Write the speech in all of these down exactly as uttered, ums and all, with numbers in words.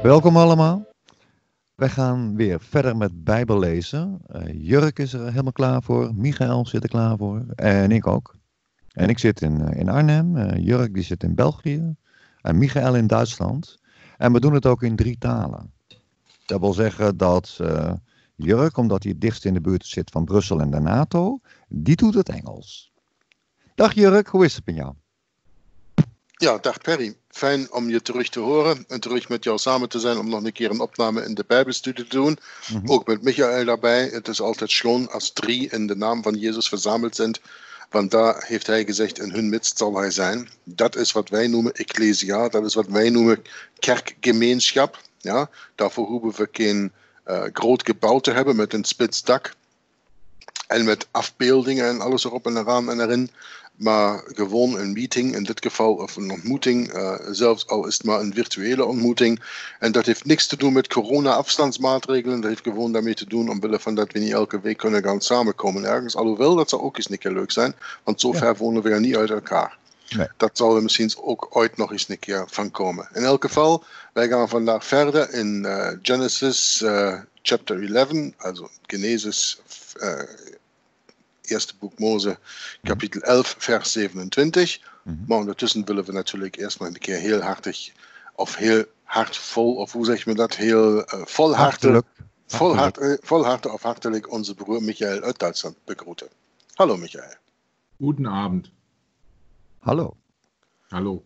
Welkom allemaal. Wij gaan weer verder met Bijbel lezen. Uh, Jurk is er helemaal klaar voor. Michael zit er klaar voor. En ik ook. En ik zit in, uh, in Arnhem. Uh, Jurk die zit in België. En Michael in Duitsland. En we doen het ook in drie talen. Dat wil zeggen dat uh, Jurk, omdat hij het dichtst in de buurt zit van Brussel en de NATO, die doet het Engels. Dag Jurk, hoe is het met jou? Ja, dag Perry. Fijn om je terug te horen en terug met jou samen te zijn om nog een keer een opname in de Bijbelstudie te doen. Mm-hmm. Ook met Michael daarbij. Het is altijd schoon als drie in de naam van Jezus verzameld zijn. Want daar heeft hij gezegd, in hun midst zal hij zijn. Dat is wat wij noemen ecclesia, dat is wat wij noemen kerkgemeenschap. Ja, daarvoor hoeven we geen uh, groot gebouw te hebben met een spits dak. En met afbeeldingen en alles erop en eraan en erin. Maar gewoon een meeting, in dit geval, of een ontmoeting, uh, zelfs al is het maar een virtuele ontmoeting. En dat heeft niks te doen met corona-afstandsmaatregelen. Dat heeft gewoon daarmee te doen, omwille van dat we niet elke week kunnen gaan samenkomen ergens. Alhoewel, dat zou ook eens een keer leuk zijn, want zo ver ja. wonen we ja niet uit elkaar. Nee. Dat zal er misschien ook ooit nog eens een keer van komen. In elk geval, wij gaan vandaag verder in uh, Genesis uh, chapter elf, also Genesis uh, eerste boek Mose, kapitel elf, vers zevenentwintig. Mm-hmm. Maar ondertussen willen we natuurlijk eerst maar een keer heel hartig, of heel hartvol, of hoe zeg je dat, heel uh, volhartig, volhartig, volhartig of hartelijk onze broer Michael uit Duitsland begroeten. Hallo Michael. Guten Abend. Hallo. Hallo.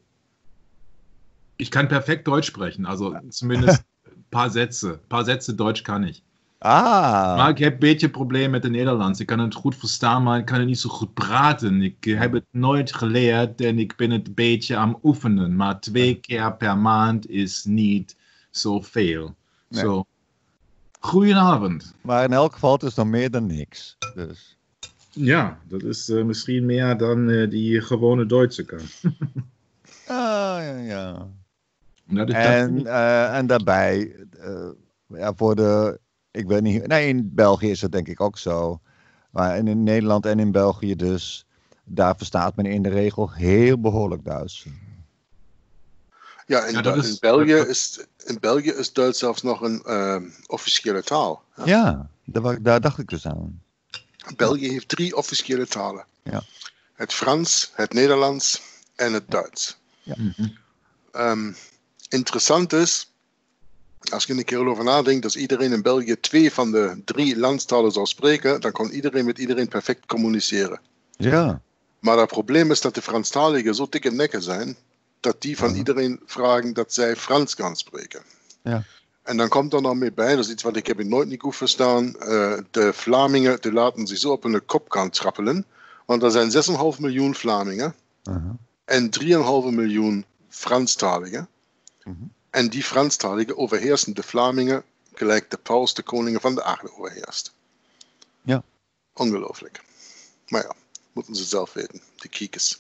Ich kann perfekt Deutsch sprechen, also zumindest ein paar Sätze. Ein paar Sätze Deutsch kann ich. Ah. Maar ik heb een beetje probleem met het Nederlands. Ik kan het goed verstaan, maar ik kan het niet zo goed praten. Ik heb het nooit geleerd en ik ben het een beetje aan oefenen. Maar twee keer per maand is niet zoveel. Nee. So. Goedenavond. Maar in elk geval, het is dan meer dan niks. Dus. Ja, dat is uh, misschien meer dan uh, die gewone Duitse kan. Ah, ja, ja. Dat is en, dat... uh, en daarbij, uh, ja, voor de... Ik weet niet, nee, in België is het denk ik ook zo. Maar in Nederland en in België dus, daar verstaat men in de regel heel behoorlijk Duits. Ja, in, ja, da- is, in, België, is, in België is Duits zelfs nog een uh, officiële taal. Ja, ja daar, daar dacht ik dus aan. België heeft drie officiële talen. Ja. Het Frans, het Nederlands en het Duits. Ja. Um, interessant is, als je een keer over nadenkt, dat iedereen in België twee van de drie landstalen zou spreken, dan kan iedereen met iedereen perfect communiceren. Ja. Maar het probleem is dat de Franstaligen zo dikke nekken zijn, dat die van ja. iedereen vragen dat zij Frans kan spreken. Ja. En dan komt er nog mee bij, dat is iets wat ik heb nooit niet goed verstaan, uh, de Vlamingen die laten zich zo op hun kop gaan trappelen, want er zijn zes komma vijf miljoen Vlamingen uh-huh. en drie komma vijf miljoen Franstaligen. Uh-huh. En die Franstaligen overheersen de Vlamingen gelijk de paus de koningen van de aarde overheerst. Ja. Ongelooflijk. Maar ja, moeten ze zelf weten, de kiekers.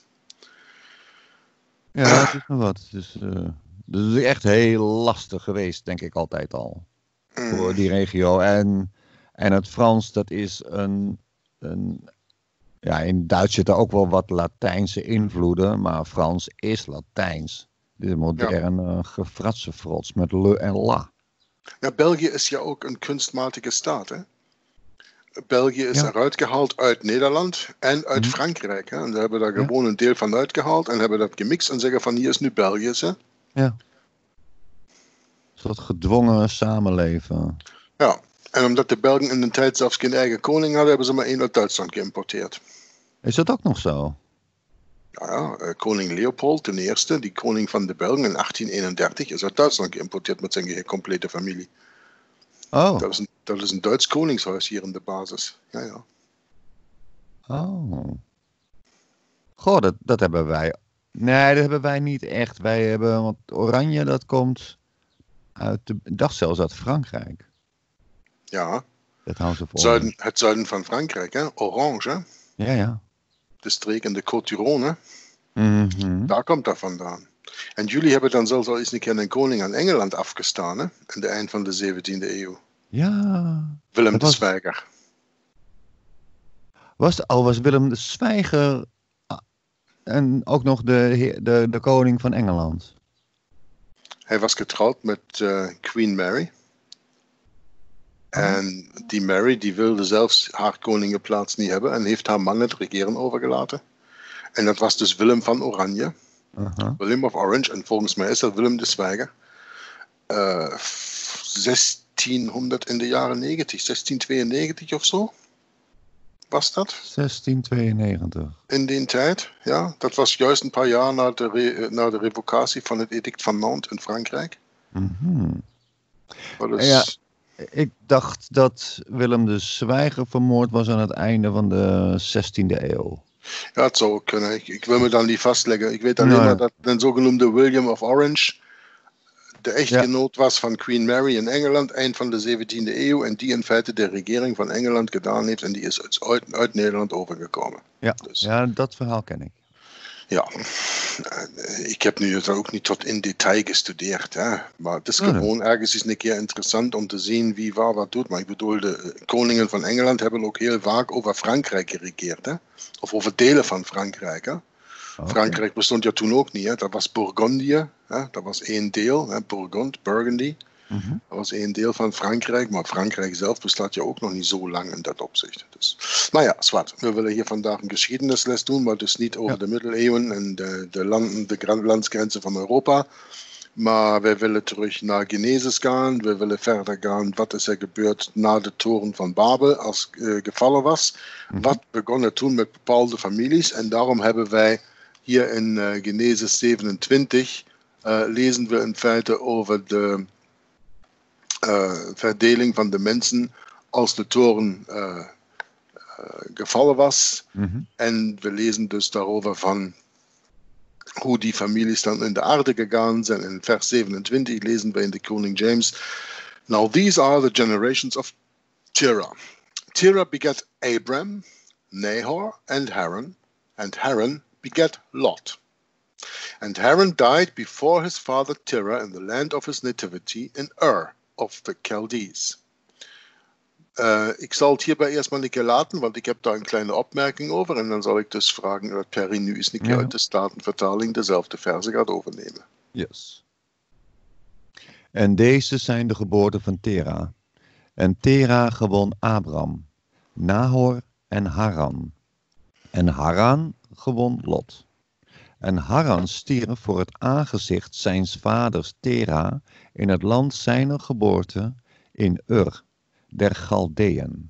Ja, dat is nog wat. Dus, uh, dus het is echt heel lastig geweest, denk ik altijd al. Mm. Voor die regio. En, en het Frans, dat is een, een... Ja, in Duits zitten ook wel wat Latijnse invloeden, maar Frans is Latijns. De moderne ja. gefratsenfrots met le en la. Ja, België is ja ook een kunstmatige staat, hè? België is ja. eruit gehaald uit Nederland en uit mm. Frankrijk. Hè? En ze hebben daar ja. gewoon een deel van uitgehaald en hebben dat gemixt en zeggen van hier is nu België. Hè? Ja. Een soort gedwongen samenleven. Ja, en omdat de Belgen in de tijd zelfs geen eigen koning hadden, hebben ze maar één uit Duitsland geïmporteerd. Is dat ook nog zo? Ja, ja, koning Leopold de Eerste, die koning van de Belgen in achttien eenendertig, is uit Duitsland geïmporteerd met zijn complete familie. Oh. Dat is, een, dat is een Duits koningshuis hier in de basis. Ja, ja. Oh. Goh, dat, dat hebben wij... Nee, dat hebben wij niet echt. Wij hebben... Want oranje, dat komt uit de... Ik dacht zelfs uit Frankrijk. Ja. Dat houden ze voor. Zuiden, het zuiden van Frankrijk, hè? Orange, hè? Ja, ja. De streek in de Côte-d'Iron, mm-hmm. Daar komt dat vandaan. En jullie hebben dan zelfs al eens een keer een koning aan Engeland afgestaan, hè? In het eind van de zeventiende eeuw. Ja. Willem de was... Zwijger. Was, oh, was Willem de Zwijger en ook nog de, de, de koning van Engeland? Hij was getrouwd met uh, Queen Mary. En die Mary die wilde zelfs haar koningenplaats niet hebben en heeft haar man het regeren overgelaten. En dat was dus Willem van Oranje. Uh-huh. Willem of Orange. En volgens mij is dat Willem de Zwijger. Uh, zestienhonderd in de jaren negentig, zestienhonderdtweeënnegentig of zo. Was dat? zestienhonderdtweeënnegentig. In die tijd, ja. Dat was juist een paar jaar na de, re- na de revocatie van het edict van Nantes in Frankrijk. Mm-hmm. Is... Ja, ik dacht dat Willem de Zwijger vermoord was aan het einde van de zestiende eeuw. Ja, het zou kunnen. Ik, ik wil me dan niet vastleggen. Ik weet alleen nee. maar dat de zogenoemde William of Orange de echtgenoot ja. was van Queen Mary in Engeland, eind van de zeventiende eeuw, en die in feite de regering van Engeland gedaan heeft, en die is uit, uit Nederland overgekomen. Ja, dus. ja, dat verhaal ken ik. Ja, ik heb nu het ook niet tot in detail gestudeerd, hè. Maar het is gewoon ergens eens een keer interessant om te zien wie waar wat doet. Maar ik bedoel, de koningen van Engeland hebben ook heel vaak over Frankrijk geregeerd, hè. Of over delen van Frankrijk, hè. Okay. Frankrijk bestond ja toen ook niet, hè. Dat was Bourgondië, hè. Dat was één deel, hè. Bourgond, Burgundy. Mm-hmm. Dat was één deel van Frankrijk, maar Frankrijk zelf bestaat ja ook nog niet zo lang in dat opzicht. Dus, nou ja, zwart. We willen hier vandaag een geschiedenisles doen, maar dus niet over ja. de middeleeuwen en de, de, landen, de landsgrenzen van Europa. Maar wij willen terug naar Genesis gaan. We willen verder gaan. Wat is er gebeurd na de toren van Babel als uh, gevallen was? Mm-hmm. Wat begon er toen met bepaalde families? En daarom hebben wij hier in uh, Genesis zevenentwintig uh, lezen we in feite over de Uh, verdeling van de mensen als de toren uh, uh, gevallen was. Mm-hmm. En we lezen dus daarover van hoe die families dan in de aarde gegaan zijn. In vers zevenentwintig lezen we in de Koning James: Now these are the generations of Terah. Terah begat Abram, Nahor and Haran, and Haran begat Lot. And Haran died before his father Terah in the land of his nativity in Ur of the Chaldees. Uh, ik zal het hierbij eerst maar een keer laten, want ik heb daar een kleine opmerking over. En dan zal ik dus vragen dat Perry nu eens een keer ja. uit de Statenvertaling dezelfde verse gaat overnemen. Yes. En deze zijn de geboorten van Terah. En Terah gewon Abram, Nahor en Haran. En Haran gewon Lot. En Haran stierf voor het aangezicht zijns vaders Terah in het land zijner geboorte in Ur, der Chaldeën.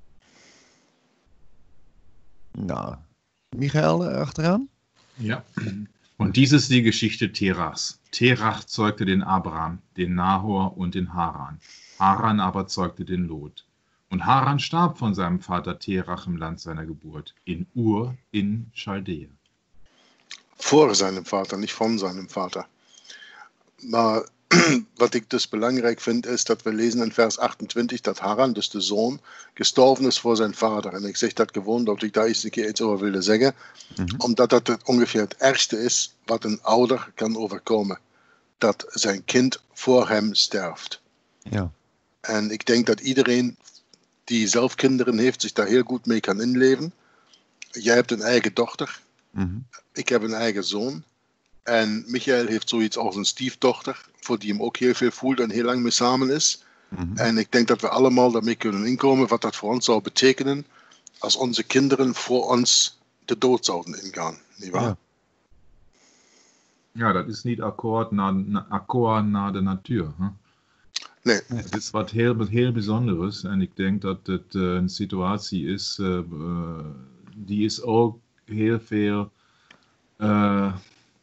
Nou, Michael achteraan? Ja, und dies ist die Geschichte Terahs. Terach zeugte den Abraham, den Nahor und den Haran. Haran aber zeugte den Lot. Und Haran starb von seinem Vater Terach im Land seiner Geburt, in Ur in Chaldea. Voor zijn vader, niet van zijn vader. Maar wat ik dus belangrijk vind, is dat we lezen in vers achtentwintig dat Haran, dus de zoon, gestorven is voor zijn vader. En ik zeg dat gewoon, dat ik daar eens een keer iets over wilde zeggen. Mm-hmm. Omdat dat het ongeveer het ergste is wat een ouder kan overkomen. Dat zijn kind voor hem sterft. Ja. En ik denk dat iedereen die zelf kinderen heeft, zich daar heel goed mee kan inleven. Jij hebt een eigen dochter. Mm-hmm. Ik heb een eigen zoon. En Michael heeft zoiets als een stiefdochter, voor die hem ook heel veel voelt en heel lang mee samen is. Mm-hmm. En ik denk dat we allemaal daarmee kunnen inkomen wat dat voor ons zou betekenen als onze kinderen voor ons de dood zouden ingaan. Niet waar? Ja, ja, dat is niet akkoord naar, na, akkoord naar de natuur. Hè? Nee. Het is wat heel, heel bijzonders. En ik denk dat het uh, een situatie is, uh, uh, die is ook heel veel uh,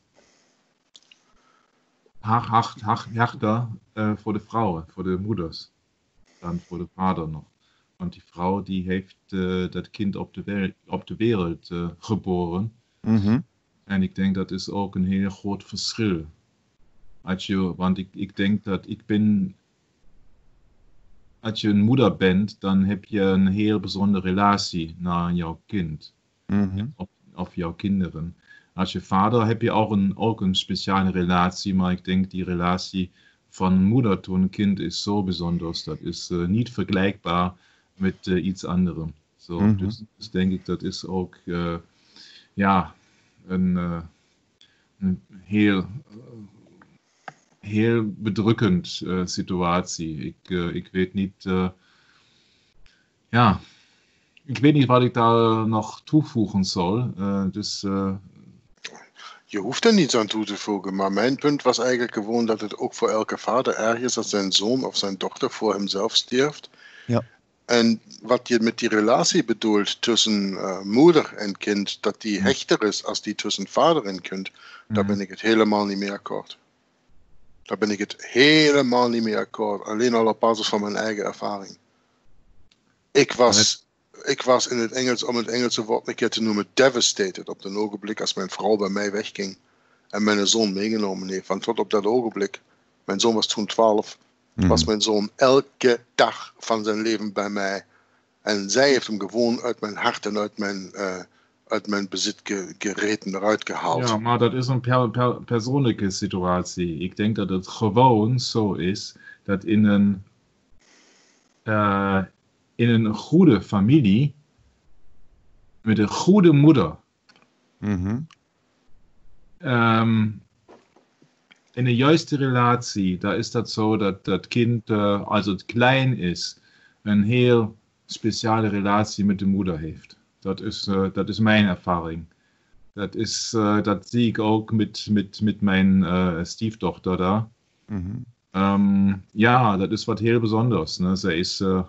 hard, hard, harder uh, voor de vrouwen, voor de moeders, dan voor de vader nog. Want die vrouw die heeft uh, dat kind op de, wer- op de wereld uh, geboren. Mm-hmm. En ik denk dat is ook een heel groot verschil. Als je, want ik, ik denk dat ik ben... Als je een moeder bent, dan heb je een heel bijzondere relatie naar jouw kind. Mm-hmm. Of, of jouw kinderen. Als je vader heb je ook een, ook een speciale relatie, maar ik denk die relatie van moeder tot een kind is zo bijzonder. Dat is uh, niet vergelijkbaar met uh, iets anderes. So, mm-hmm. dus, dus denk ik dat is ook uh, ja, een, uh, een heel uh, heel bedrückend uh, situatie. Ik, uh, ik weet niet, uh, ja, ik weet niet wat ik daar nog toevoegen zal. Uh, dus, uh, Je hoeft er niets aan toe te voegen, maar mijn punt was eigenlijk gewoon dat het ook voor elke vader erg is als zijn zoon of zijn dochter voor hemzelf sterft. Ja. En wat je met die relatie bedoelt tussen uh, moeder en kind, dat die hechter is als die tussen vader en kind, mm. daar ben ik het helemaal niet mee akkoord. Daar ben ik het helemaal niet mee akkoord, alleen al op basis van mijn eigen ervaring. Ik was, ik was in het Engels, om het Engelse woord een keer te noemen, devastated op het ogenblik als mijn vrouw bij mij wegging en mijn zoon meegenomen heeft. Want tot op dat ogenblik, mijn zoon was toen twaalf, mm. was mijn zoon elke dag van zijn leven bij mij. En zij heeft hem gewoon uit mijn hart en uit mijn, uh, uit mijn bezit ge gereten eruit gehaald. Ja, maar dat is een per per persoonlijke situatie. Ik denk dat het gewoon zo is dat in een, uh, in een goede familie met een goede moeder, Mm-hmm. um, in een juiste relatie, daar is dat zo dat dat kind, uh, als het klein is, een heel speciale relatie met de moeder heeft. Dat is, uh, dat is mijn ervaring. Dat, is, uh, dat zie ik ook met, met, met mijn uh, stiefdochter daar. Mm-hmm. Um, ja, dat is wat heel bijzonders. Ne? Zij is, uh,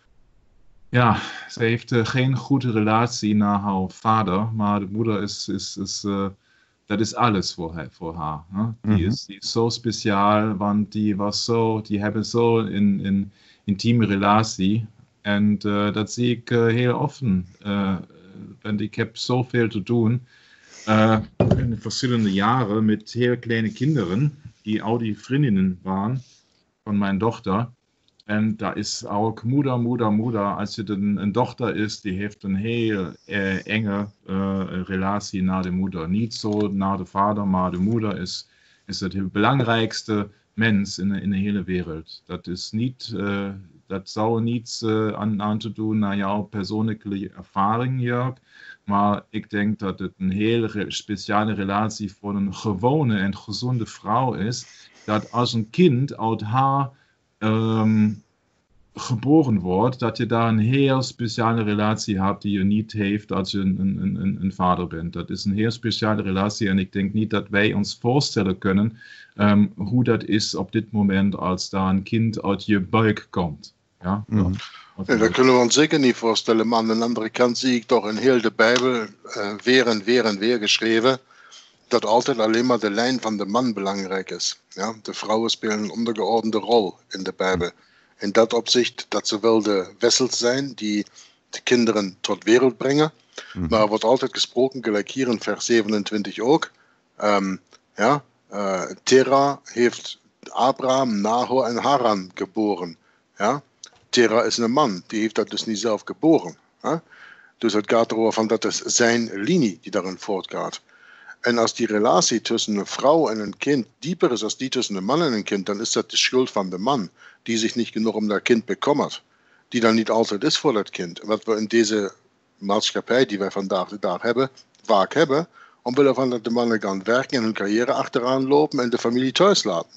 ja, zij heeft uh, geen goede relatie naar haar vader, maar de moeder is, is, is uh, dat is alles voor haar. Voor haar ne? Die, Mm-hmm. is, die is zo speciaal, want die was zo, die hebben zo een, een intieme relatie. En uh, dat zie ik uh, heel offen. Uh, want ik heb zoveel te doen uh, in verschillende jaren met heel kleine kinderen, die al die vriendinnen waren van mijn dochter. En daar is ook moeder, moeder, moeder. Als je een, een dochter is, die heeft een heel uh, enge uh, relatie naar de moeder. Niet zo naar de vader, maar de moeder is, is het belangrijkste mens in de, in de hele wereld. Dat is niet... Uh, Dat zou niets uh, aan, aan te doen naar jouw persoonlijke ervaring, Jörg. Maar ik denk dat het een hele speciale relatie voor een gewone en gezonde vrouw is. Dat als een kind uit haar um, geboren wordt, dat je daar een heel speciale relatie hebt die je niet heeft als je een, een, een, een vader bent. Dat is een heel speciale relatie en ik denk niet dat wij ons voorstellen kunnen um, hoe dat is op dit moment als daar een kind uit je buik komt. Ja, Mm-hmm. Ja, dat kunnen we ons zeker niet voorstellen, maar aan de andere kant zie ik toch in heel de Bijbel uh, weer en weer en weer geschreven dat altijd alleen maar de lijn van de man belangrijk is. Ja? De vrouwen spelen een ondergeordende rol in de Bijbel. In dat opzicht dat ze wel de wessels zijn die de kinderen tot wereld brengen, mm-hmm. maar er wordt altijd gesproken, gelijk hier in vers zevenentwintig ook, um, ja, uh, Terah heeft Abraham, Nahor en Haran geboren. Ja? Terah is een man, die heeft dat dus niet zelf geboren. Hè? Dus het gaat erover van dat is zijn linie die daarin voortgaat. En als die relatie tussen een vrouw en een kind dieper is als die tussen een man en een kind, dan is dat de schuld van de man, die zich niet genoeg om dat kind bekommert. Die dan niet altijd is voor dat kind. Wat we in deze maatschappij die wij vandaag de dag hebben, vaak hebben, omwille van dat de mannen gaan werken en hun carrière achteraan lopen en de familie thuis laten.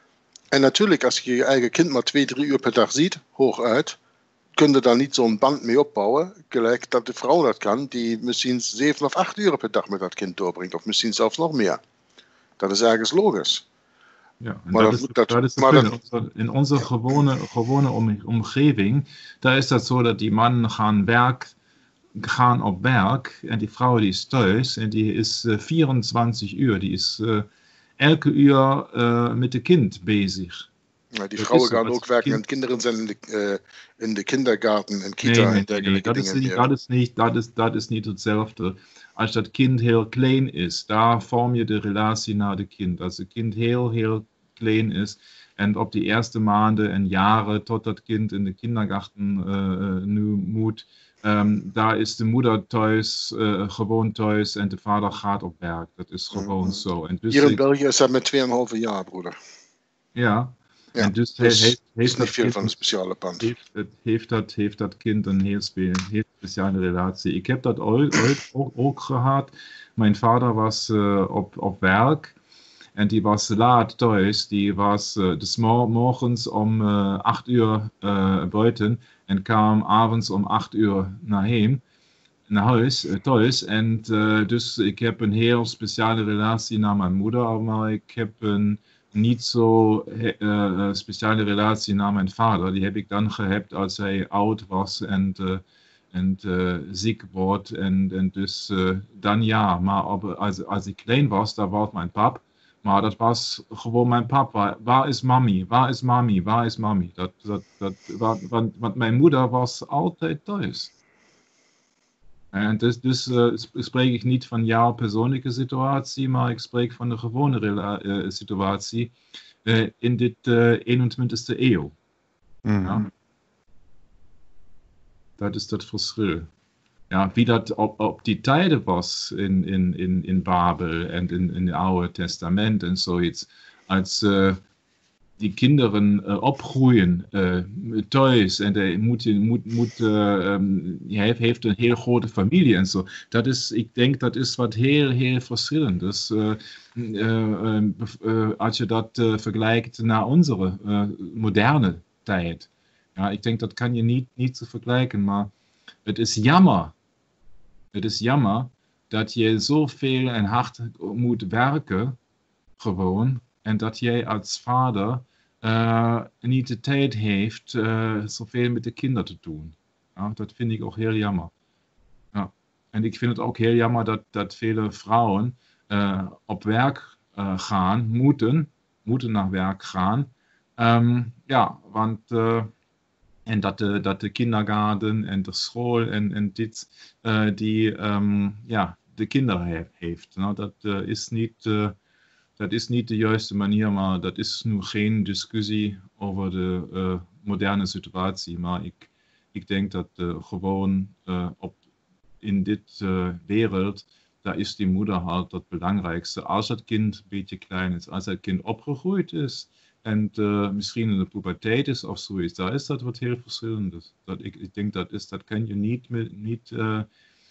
En natuurlijk, als je je eigen kind maar twee, drie uur per dag ziet, hooguit, kun je daar niet zo'n band mee opbouwen, gelijk dat de vrouw dat kan, die misschien zeven of acht uur per dag met dat kind doorbrengt, of misschien zelfs nog meer. Dat is ergens logisch. Ja, en maar dat, dat, is, dat, dat is maar dat, in onze gewone, gewone om, omgeving, daar is dat zo dat die mannen gaan, werk, gaan op werk en die vrouw die is thuis en die is uh, vierentwintig uur, die is uh, elke uur uh, met de kind bezig. Ja, die dat vrouwen gaan ook werken kind... en kinderen zijn in de, uh, in de kindergarten en kita. Nee, nee, en dergelijke nee, dat, dingen is niet, dat, is niet, dat, is, dat is niet hetzelfde. Als dat kind heel klein is, daar vorm je de relatie naar het kind. Als het kind heel, heel klein is en op die eerste maanden en jaren tot dat kind in de kindergarten uh, nu moet, um, daar is de moeder thuis, uh, gewoon thuis en de vader gaat op werk. Dat is gewoon mm-hmm. zo. En dus hier in België is dat met tweeënhalve jaar, broeder. Ja. Ja, en dus, dus heeft, heeft is niet veel kind, van een speciale band. Heeft, heeft, dat, heeft dat kind een heel, spe, heel speciale relatie. Ik heb dat ooit, ooit ook, ook gehad. Mijn vader was uh, op, op werk En die was laat thuis. Die was uh, des morgens om uh, acht uur uh, buiten en kwam avonds om acht uur naar heen. Naar huis, uh, thuis. En uh, dus ik heb een heel speciale relatie naar mijn moeder, maar ik heb een niet zo uh, speciale relatie naar mijn vader. Die heb ik dan gehad als hij oud was en, uh, en uh, ziek wordt. En, en dus uh, dan ja, maar op, als, als ik klein was, daar was mijn pap. Maar dat was gewoon mijn papa. Waar is mami? Waar is mami? Waar is mami? Dat, dat, dat, want, want mijn moeder was altijd thuis. En dus, dus uh, spreek ik niet van jouw persoonlijke situatie, maar ik spreek van de gewone rela- uh, situatie uh, in dit uh, eenentwintigste eeuw. Mm. Ja? Dat is dat verschil. Ja, wie dat op, op die tijden was in, in, in, in Babel en in, in het Oude Testament en zoiets, als uh, die kinderen uh, opgroeien uh, thuis en hij moet, moet, moet, uh, um, hij heeft een heel grote familie en zo. Dat is, ik denk dat is wat heel, heel verschillend. Dus, uh, uh, uh, uh, als je dat uh, vergelijkt naar onze uh, moderne tijd. Ja, ik denk dat kan je niet, niet zo vergelijken, maar het is jammer. Het is jammer dat je zoveel en hard moet werken, gewoon, en dat jij als vader uh, niet de tijd heeft uh, zoveel met de kinderen te doen. Ja, dat vind ik ook heel jammer. Ja. En ik vind het ook heel jammer dat, dat vele vrouwen uh, op werk uh, gaan, moeten, moeten naar werk gaan. Um, ja, want... Uh, En dat de, dat de kindergarten en de school en, en dit, uh, die um, ja, de kinderen he, heeft. Nou, dat, uh, is niet, uh, dat is niet de juiste manier, maar dat is nu geen discussie over de uh, moderne situatie. Maar ik, ik denk dat uh, gewoon uh, op, in dit uh, wereld, daar is die moeder halt het belangrijkste. Als het kind een beetje klein is, als het kind opgegroeid is, en uh, misschien in de puberteit is of zoiets, daar is dat wat heel verschillend. Dat, ik, ik denk dat is, dat kan je niet, met, niet uh,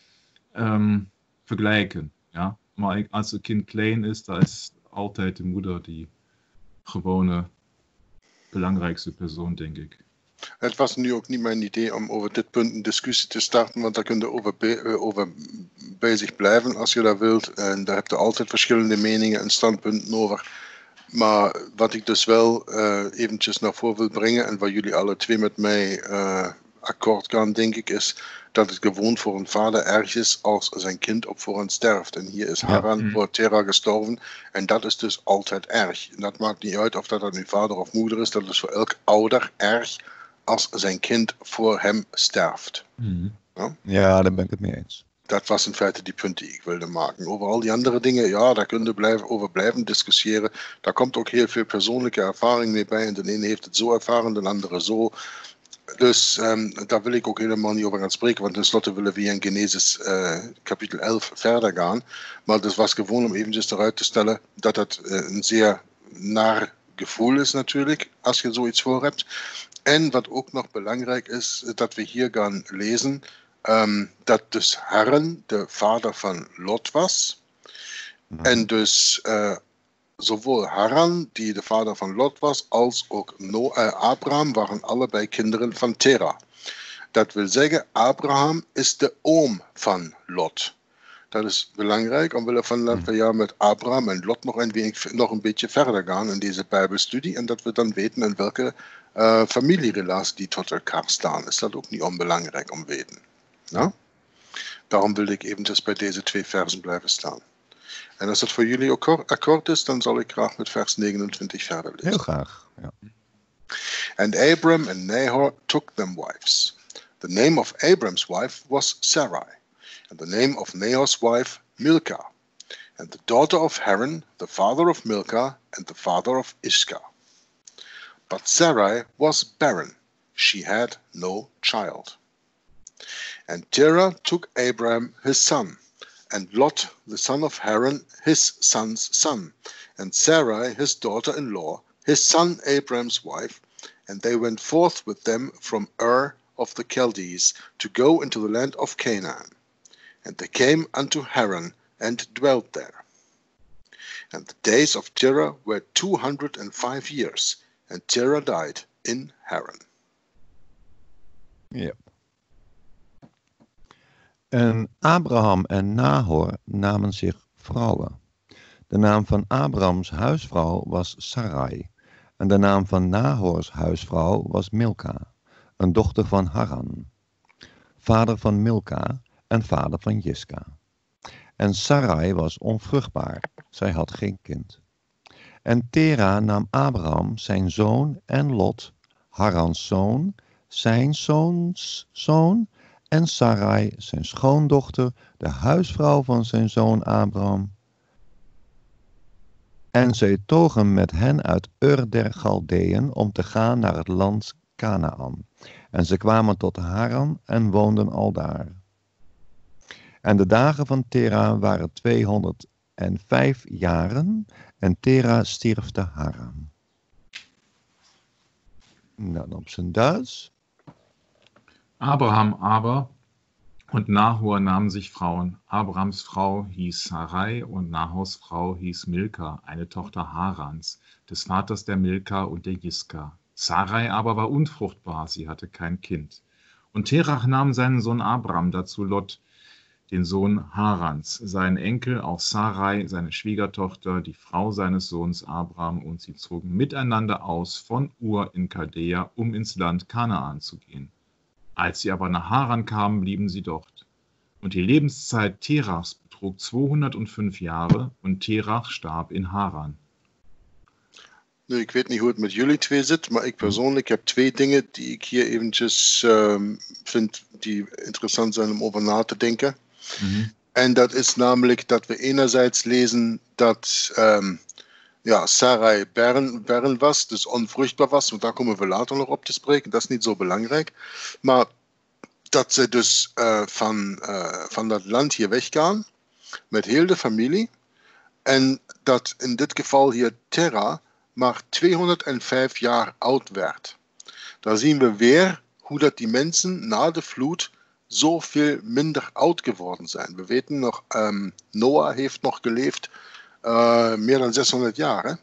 um, vergelijken. Ja? Maar ik, als een kind klein is, daar is altijd de moeder die gewone belangrijkste persoon, denk ik. Het was nu ook niet mijn idee om over dit punt een discussie te starten, want daar kun je over, be- over bezig blijven als je dat wilt. En daar heb je altijd verschillende meningen en standpunten over. Maar wat ik dus wel uh, eventjes naar voren wil brengen en waar jullie alle twee met mij uh, akkoord gaan, denk ik, is dat het gewoon voor een vader erg is als zijn kind op voorhand sterft. En hier is Haran ja. voor Terah gestorven en dat is dus altijd erg. En dat maakt niet uit of dat dan nu vader of moeder is, dat is voor elk ouder erg als zijn kind voor hem sterft. Mm. Ja? Ja, daar ben ik het mee eens. Dat was in feite die punt die ik wilde maken. Over al die andere dingen, ja, daar kun je blijven, over blijven discussiëren. Daar komt ook heel veel persoonlijke ervaring mee bij. En de ene heeft het zo ervaren, de andere zo. Dus um, daar wil ik ook helemaal niet over gaan spreken. Want tenslotte willen we in Genesis uh, kapitel elf verder gaan. Maar het was gewoon om eventjes eruit te stellen dat het uh, een zeer naar gevoel is natuurlijk, als je zoiets voor hebt. En wat ook nog belangrijk is, dat we hier gaan lezen... Um, dat dus Haran de vader van Lot was. Mm. En dus uh, zowel Haran, die de vader van Lot was, als ook no- uh, Abraham waren allebei kinderen van Terah. Dat wil zeggen, Abraham is de oom van Lot. Dat is belangrijk, omwille van dat we ja met Abraham en Lot nog een, nog een beetje verder gaan in deze Bijbelstudie. En dat we dan weten in welke uh, familierelatie die tot elkaar staan. Is dat ook niet onbelangrijk om te weten. Nou? Daarom wilde ik eventjes bij deze twee versen blijven staan. En als het voor jullie ook akkoord is, dan zal ik graag met vers negenentwintig verder lezen. Heel graag, ja. And Abram and Nahor took them wives. The name of Abram's wife was Sarai, and the name of Nahor's wife Milcah, and the daughter of Haran, the father of Milcah, and the father of Iscah. But Sarai was barren; she had no child. And Terah took Abraham his son, and Lot the son of Haran his son's son, and Sarai his daughter-in-law, his son Abraham's wife, and they went forth with them from Ur of the Chaldees to go into the land of Canaan. And they came unto Haran and dwelt there. And the days of Terah were two hundred five years, and Terah died in Haran. Ja. En Abraham en Nahor namen zich vrouwen. De naam van Abrahams huisvrouw was Sarai. En de naam van Nahors huisvrouw was Milka, een dochter van Haran, vader van Milka en vader van Jiska. En Sarai was onvruchtbaar, zij had geen kind. En Tera nam Abraham zijn zoon en Lot, Harans zoon, zijn zoons zoon, en Sarai zijn schoondochter, de huisvrouw van zijn zoon Abraham. En zij togen met hen uit Ur der Galdeën om te gaan naar het land Kanaan. En ze kwamen tot Haran en woonden aldaar. En de dagen van Tera waren tweehonderdvijf jaren en Tera stierf te Haran. Dan op zijn Duits. Abraham aber und Nahor nahmen sich Frauen. Abrahams Frau hieß Sarai und Nahors Frau hieß Milka, eine Tochter Harans, des Vaters der Milka und der Jiska. Sarai aber war unfruchtbar, sie hatte kein Kind. Und Terach nahm seinen Sohn Abram, dazu Lot, den Sohn Harans, seinen Enkel, auch Sarai, seine Schwiegertochter, die Frau seines Sohns Abram, und sie zogen miteinander aus von Ur in Chaldea, um ins Land Kanaan zu gehen. Als sie aber nach Haran kamen, blieben sie dort. Und die Lebenszeit Terachs betrug zweihundertfünf Jahre, und Terach starb in Haran. Nu, ik weet niet hoe het met jullie twee zit, maar ik persoonlijk heb twee dingen die ik hier eventjes um, vind die interessant zijn om over na te denken. Mm-hmm. En dat is namelijk dat we enerzijds lezen dat um, ja, Sarai barren, barren was, dus onvruchtbaar was, want daar komen we later nog op te spreken, dat is niet zo belangrijk. Maar dat ze dus uh, van, uh, van dat land hier weggaan, met heel de familie, en dat in dit geval hier Terah maar tweehonderdvijf jaar oud werd. Daar zien we weer hoe dat die mensen na de vloed zoveel minder oud geworden zijn. We weten nog, um, Noah heeft nog geleefd uh, meer dan zeshonderd jaar. Hè?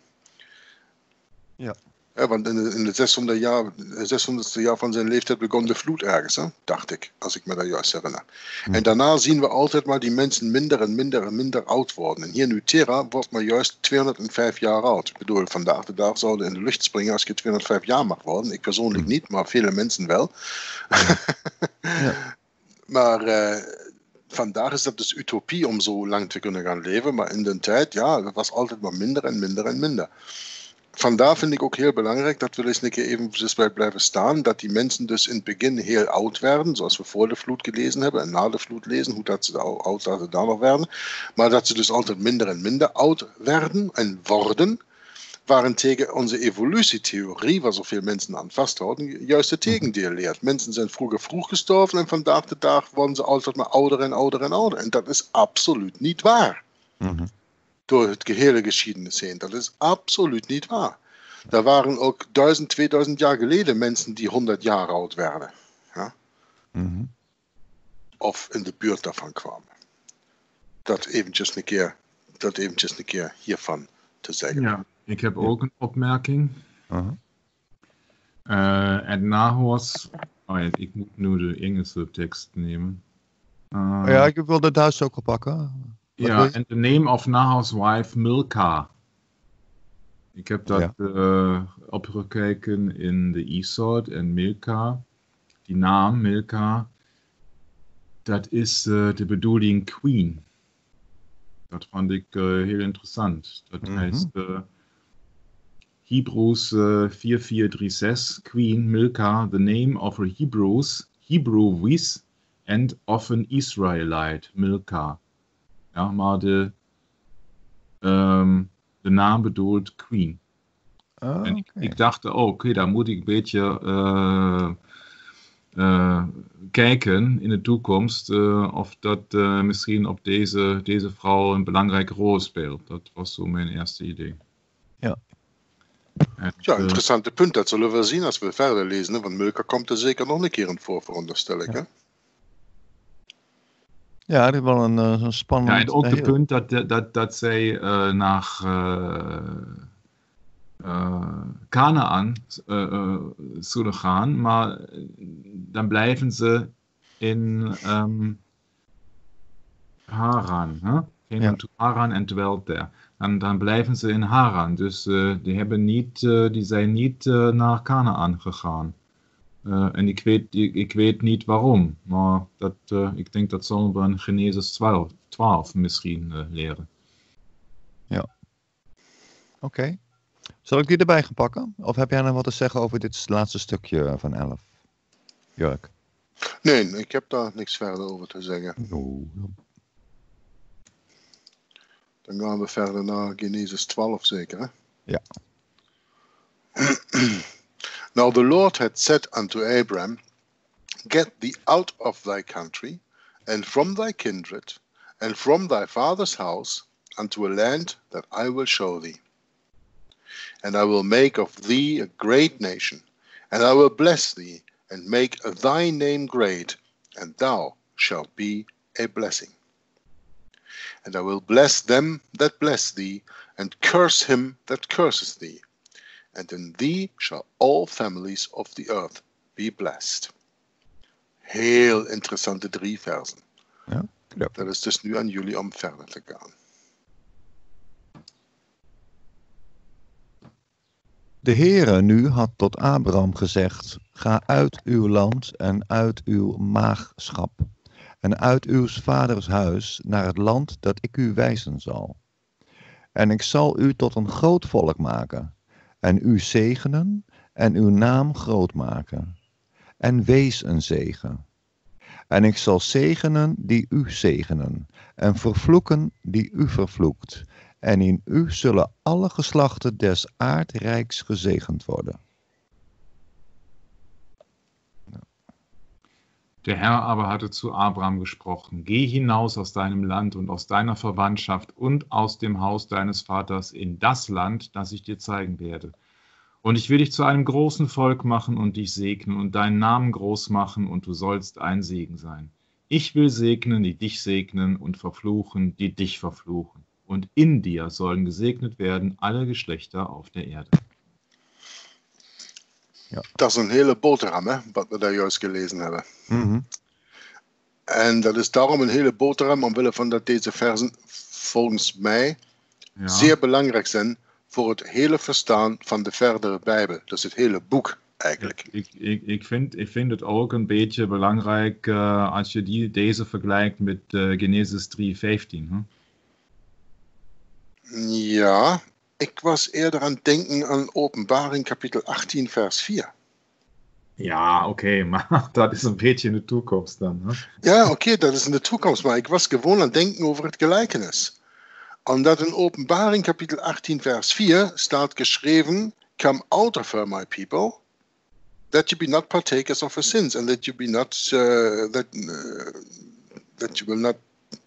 Ja. Ja, want in het in zeshonderd jaar, zeshonderdste jaar van zijn leeftijd begon de vloed ergens, hè? Dacht ik, als ik me daar juist herinner. Hm. En daarna zien we altijd maar die mensen minder en minder en minder oud worden. En hier nu Terah wordt maar juist tweehonderdvijf jaar oud. Ik bedoel, vandaag de dag zouden in de lucht springen als je tweehonderdvijf jaar mag worden. Ik persoonlijk hm. niet, maar vele mensen wel. Ja. Ja. Maar uh, vandaag is dat dus utopie om zo lang te kunnen gaan leven. Maar in de tijd, ja, dat was altijd maar minder en minder en minder. Vandaar vind ik ook heel belangrijk dat we eens een keer even bij blijven staan, dat die mensen dus in het begin heel oud werden, zoals we voor de vloed gelezen hebben en na de vloed lezen, hoe dat ze oud dat ze daar nog werden, maar dat ze dus altijd minder en minder oud werden en worden, waarentegen onze evolutietheorie, waar zoveel mensen aan vasthouden, juist het tegendeel leert. Mensen zijn vroeger vroeg gestorven en vandaag de dag worden ze altijd maar ouder en ouder en ouder. En dat is absoluut niet waar. Mm-hmm. Door het gehele geschiedenis heen. Dat is absoluut niet waar. Er waren ook duizend, tweeduizend jaar geleden mensen die honderd jaar oud werden. Ja? Mm-hmm. Of in de buurt daarvan kwamen. Dat eventjes een keer, dat eventjes een keer hiervan te zeggen. Ja, ik heb ook een opmerking. Uh-huh. Uh, en Nahors... Oh ja, ik moet nu de Engelse tekst nemen. Uh, ja, ik wil de Duits ook pakken. Ja, en the name of Nahor's wife Milka. Ik heb dat ja. uh, opgekeken in de Isod en Milka. Die naam Milka, dat is uh, de bedoeling queen. Dat vond ik uh, heel interessant. Dat mm-hmm. heet uh, Hebrews uh, vier vier drie zes, Queen Milka, the name of a Hebrews, Hebrew wies, and of an Israelite, Milka. Ja, maar de, um, de naam bedoelt Queen. Oh, en ik, okay. ik dacht, oh, oké, okay, daar moet ik een beetje uh, uh, kijken in de toekomst uh, of dat uh, misschien op deze, deze vrouw een belangrijke rol speelt. Dat was zo mijn eerste idee. Ja. En, ja, interessante uh, punt. Dat zullen we zien als we verder lezen. Want Milka komt er zeker nog een keer in voor, veronderstel ik. Ja. Hè? Ja, dit is wel een, uh, een spannend... Ja, en ook het heel... punt dat, dat, dat zij uh, naar uh, uh, Kanaan uh, uh, zullen gaan, maar dan blijven ze in um, Haran. Huh? Came ja. to Haran and dwelt there. Dan, dan blijven ze in Haran. Dus uh, die, hebben niet, uh, die zijn niet uh, naar Kanaan gegaan. Uh, en ik weet, ik, ik weet niet waarom, maar dat, uh, ik denk dat zullen we in Genesis twaalf, twaalf misschien uh, leren. Ja. Oké. Okay. Zal ik die erbij gaan pakken? Of heb jij nog wat te zeggen over dit laatste stukje van elf? Jörg? Nee, ik heb daar niks verder over te zeggen. Oh. Dan gaan we verder naar Genesis twaalf zeker, hè? Ja. Now the Lord had said unto Abram, Get thee out of thy country, and from thy kindred, and from thy father's house, unto a land that I will show thee. And I will make of thee a great nation, and I will bless thee, and make thy name great, and thou shalt be a blessing. And I will bless them that bless thee, and curse him that curses thee. And in thee shall all families of the earth be blessed. Heel interessante drie versen. Ja, ja. Dat is dus nu aan jullie om verder te gaan. De Heere nu had tot Abraham gezegd, ga uit uw land en uit uw maagschap en uit uw vaders huis naar het land dat ik u wijzen zal. En ik zal u tot een groot volk maken en u zegenen en uw naam groot maken. En wees een zegen. En ik zal zegenen die u zegenen en vervloeken die u vervloekt. En in u zullen alle geslachten des aardrijks gezegend worden. Der Herr aber hatte zu Abraham gesprochen, geh hinaus aus deinem Land und aus deiner Verwandtschaft und aus dem Haus deines Vaters in das Land, das ich dir zeigen werde. Und ich will dich zu einem großen Volk machen und dich segnen und deinen Namen groß machen und du sollst ein Segen sein. Ich will segnen, die dich segnen und verfluchen, die dich verfluchen. Und in dir sollen gesegnet werden alle Geschlechter auf der Erde. Ja. Dat is een hele boterham, hè, wat we daar juist gelezen hebben. Mm-hmm. En dat is daarom een hele boterham, omwille van dat deze versen volgens mij ja. zeer belangrijk zijn voor het hele verstaan van de verdere Bijbel. Dus het hele boek eigenlijk. Ik, ik, ik, vind, ik vind het ook een beetje belangrijk uh, als je die, deze vergelijkt met uh, Genesis drie vijftien. Huh? Ja, ik was eerder aan het denken aan Openbaring kapitel achttien vers vier. Ja, oké, okay, maar dat is een beetje in de toekomst dan. Hè? Ja, oké, okay, dat is in de toekomst, maar ik was gewoon aan het denken over het gelijkenis. Omdat in Openbaring kapitel achttien vers vier staat geschreven, come out of her, my people, that you be not partakers of her sins, and that you be not, uh, that, uh, that you will not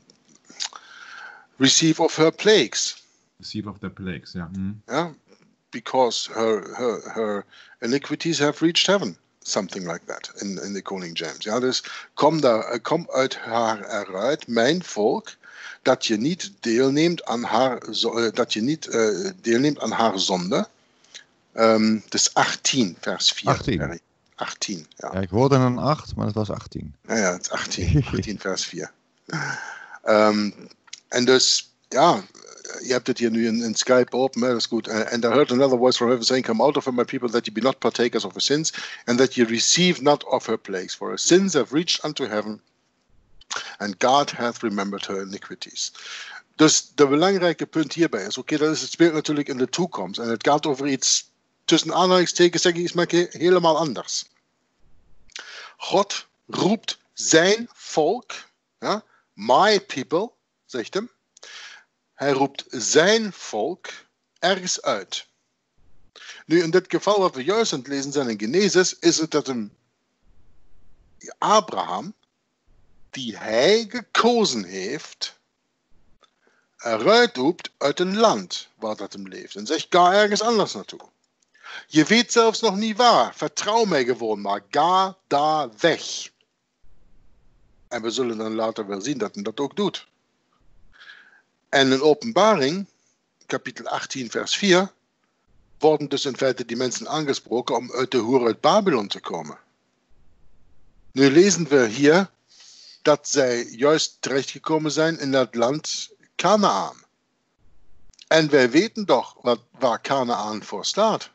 receive of her plagues. Receive of the plagues, ja. Mm. Yeah, because her, her, her iniquities have reached heaven. Something like that in, in de Koning James. Ja, dus kom, daar, kom uit haar eruit, mijn volk, dat je niet deelneemt aan haar, dat je niet uh, deelneemt aan haar zonde. Um, dus achttien, vers vier. achttien. achttien, ja. Ja, ik hoorde een acht, maar het was achttien. Ja, ja, het is achttien, achttien vers vier. Um, en dus, ja, je hebt het hier nu in, in Skype open, hè, dat is goed. And I heard another voice from heaven saying, come out of her, my people, that ye be not partakers of her sins, and that ye receive not of her plagues, for her sins have reached unto heaven, and God hath remembered her iniquities. Dus de belangrijke punt hierbij is, oké, okay, dat is, het speelt natuurlijk in de toekomst, en het gaat over iets, tussen aanhalingstekens zeg ik iets maar helemaal anders. God roept zijn volk, ja, my people, zegt hem. Hij roept zijn volk ergens uit. Nu, in dit geval wat we juist aan het lezen zijn in Genesis, is het dat een Abraham, die hij gekozen heeft, eruit roept uit een land waar dat hem leeft. En zegt, ga ergens anders naartoe. Je weet zelfs nog niet waar. Vertrouw mij gewoon maar. Ga daar weg. En we zullen dan later wel zien dat hij dat ook doet. En in Openbaring, kapitel achttien, vers vier, worden dus in feite die mensen aangesproken om uit de hoer uit Babylon te komen. Nu lezen we hier dat zij juist terechtgekomen zijn in het land Kanaan. En wij weten toch wat, waar Kanaan voor staat.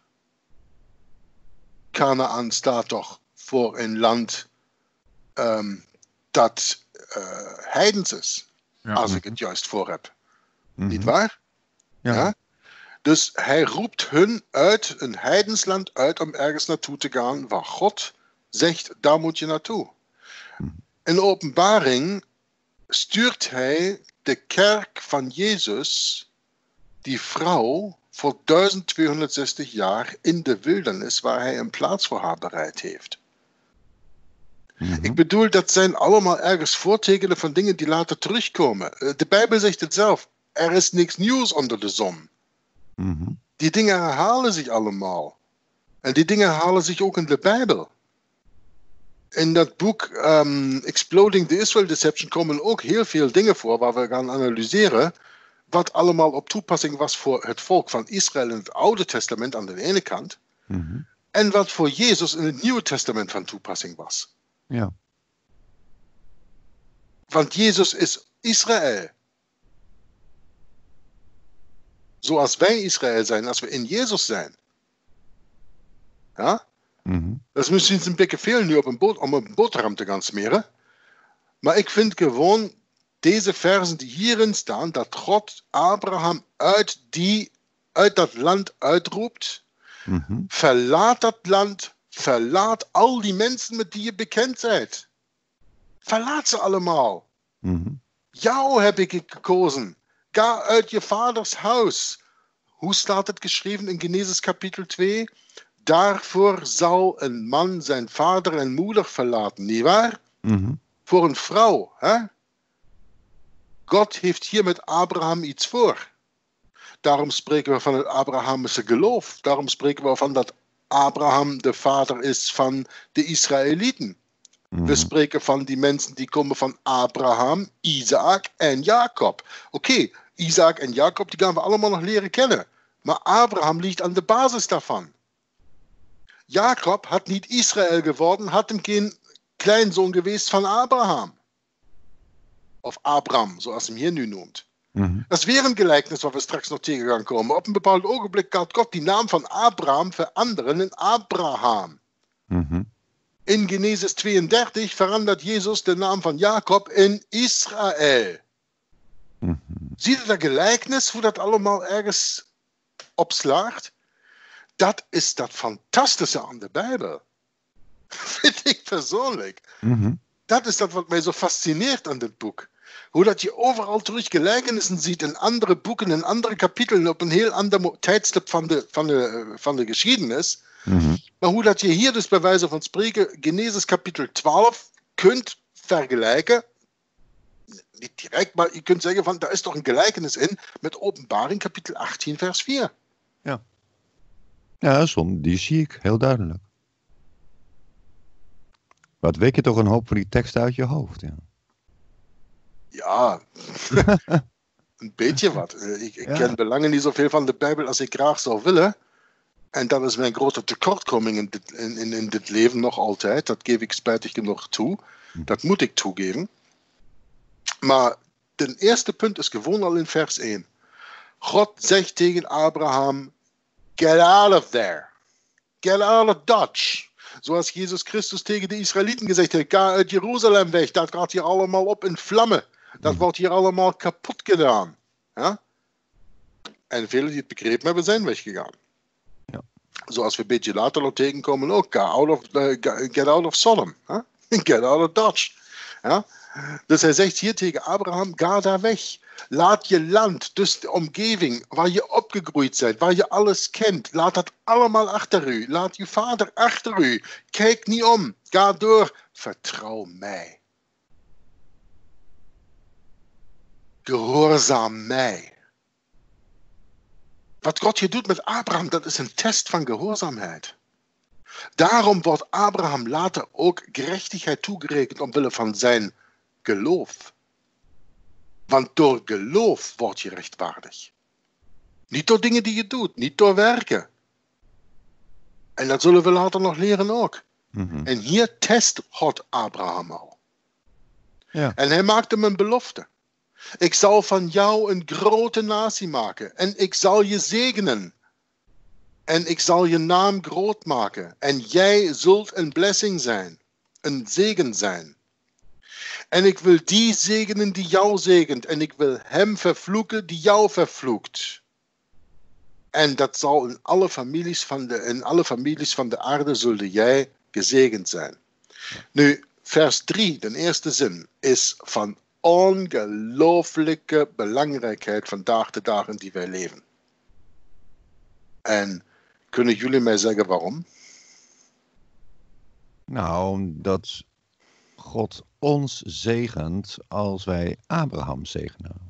Kanaan staat toch voor een land um, dat uh, heidens is, ja, als ik het juist voor heb. Mm-hmm. Niet waar? Ja. Ja? Dus hij roept hun uit een heidensland uit om ergens naartoe te gaan waar God zegt, daar moet je naartoe. In Openbaring stuurt hij de kerk van Jezus, die vrouw, voor duizend tweehonderdzestig jaar in de wildernis waar hij een plaats voor haar bereid heeft. Mm-hmm. Ik bedoel, dat zijn allemaal ergens voortekenen van dingen die later terugkomen. De Bijbel zegt het zelf, er is niks nieuws onder de zon. Mm-hmm. Die dingen herhalen zich allemaal. En die dingen herhalen zich ook in de Bijbel. In dat boek um, Exploding the Israel Deception komen ook heel veel dingen voor waar we gaan analyseren wat allemaal op toepassing was voor het volk van Israël in het Oude Testament aan de ene kant, mm-hmm. en wat voor Jezus in het Nieuwe Testament van toepassing was. Ja. Want Jezus is Israël. Zoals wij Israël zijn, als we in Jezus zijn. Ja? Mm-hmm. Dat is misschien een beetje veel nu op een boot, om een boterham te gaan smeren. Maar ik vind gewoon deze versen die hierin staan, dat God Abraham uit, die, uit dat land uitroept. Mm-hmm. Verlaat dat land, verlaat al die mensen met die je bekend bent. Verlaat ze allemaal. Mm-hmm. Jou heb ik gekozen. Ga uit je vaders huis. Hoe staat het geschreven in Genesis kapitel twee? Daarvoor zal een man zijn vader en moeder verlaten, nietwaar? Mm-hmm. Voor een vrouw, hè? God heeft hier met Abraham iets voor. Daarom spreken we van het Abrahamische geloof. Daarom spreken we van dat Abraham de vader is van de Israëlieten. Mm-hmm. We spreken van die mensen die komen van Abraham, Isaac en Jacob. Oké, okay, Isaac en Jacob die gaan we allemaal nog leren kennen. Maar Abraham ligt aan de basis daarvan. Jacob had niet Israël geworden, had hem geen kleinzoon geweest van Abraham. Of Abram, zoals hem hier nu noemt. Mm-hmm. Dat is weer een gelijkenis waar we straks nog tegen gaan komen. Op een bepaald ogenblik gaat God die naam van Abraham veranderen in Abraham. Mm-hmm. In Genesis tweeëndertig verandert Jezus de naam van Jacob in Israël. Mm-hmm. Zie je dat gelijkenis, hoe dat allemaal ergens opslaagt? Dat is dat fantastische aan de Bijbel. Vind ik persoonlijk. Mm-hmm. Dat is dat wat mij zo fascineert aan dit boek. Hoe dat je overal terug gelijkenissen ziet in andere boeken, in andere kapitelen, op een heel ander tijdstip van de, van de, van de geschiedenis. Mm-hmm. Maar hoe dat je hier dus bij wijze van spreken Genesis kapitel twaalf kunt vergelijken, niet direct, maar je kunt zeggen van, daar is toch een gelijkenis in met Openbaring kapitel achttien vers vier. Ja. Ja, som, die zie ik heel duidelijk. Wat weet je toch een hoop van die tekst uit je hoofd? Ja, ja een beetje wat. Ik, ik ja. ken belangen niet zoveel van de Bijbel als ik graag zou willen. En dat is mijn grote tekortkoming in dit, in, in, in dit leven nog altijd. Dat geef ik spijtig genoeg toe. Dat moet ik toegeven. Maar het eerste punt is gewoon al in vers één. God zegt tegen Abraham, get out of there. Get out of Dodge. Zoals Jezus Christus tegen de Israëlieten gezegd heeft, ga uit Jeruzalem weg. Dat gaat hier allemaal op in vlammen. Dat wordt hier allemaal kapot gedaan. Ja? En velen die het begrepen hebben, zijn weggegaan. Ja. Zoals we een beetje later nog tegenkomen ook. Get out of, uh, get out of Sodom. Huh? Get out of Dodge. Ja? Dus hij zegt hier tegen Abraham, ga daar weg. Laat je land, dus de omgeving waar je opgegroeid bent, waar je alles kent, laat dat allemaal achter u. Laat je vader achter u. Kijk niet om. Ga door. Vertrouw mij. Gehoorzaam mij. Wat God hier doet met Abraham, dat is een test van gehoorzaamheid. Daarom wordt Abraham later ook gerechtigheid toegerekend omwille van zijn geloof. Want door geloof word je rechtvaardig. Niet door dingen die je doet, niet door werken. En dat zullen we later nog leren ook. Mhm. En hier test God Abraham al. Ja. En hij maakt hem een belofte. Ik zal van jou een grote natie maken. En ik zal je zegenen. En ik zal je naam groot maken. En jij zult een blessing zijn. Een zegen zijn. En ik wil die zegenen die jou zegent. En ik wil hem vervloeken die jou vervloekt. En dat zal in alle families van de, in alle families van de aarde zullen jij gezegend zijn. Nu, vers drie, de eerste zin, is van ongelooflijke belangrijkheid vandaag de dag in die wij leven. En kunnen jullie mij zeggen waarom? Nou, omdat God ons zegent als wij Abraham zegenen.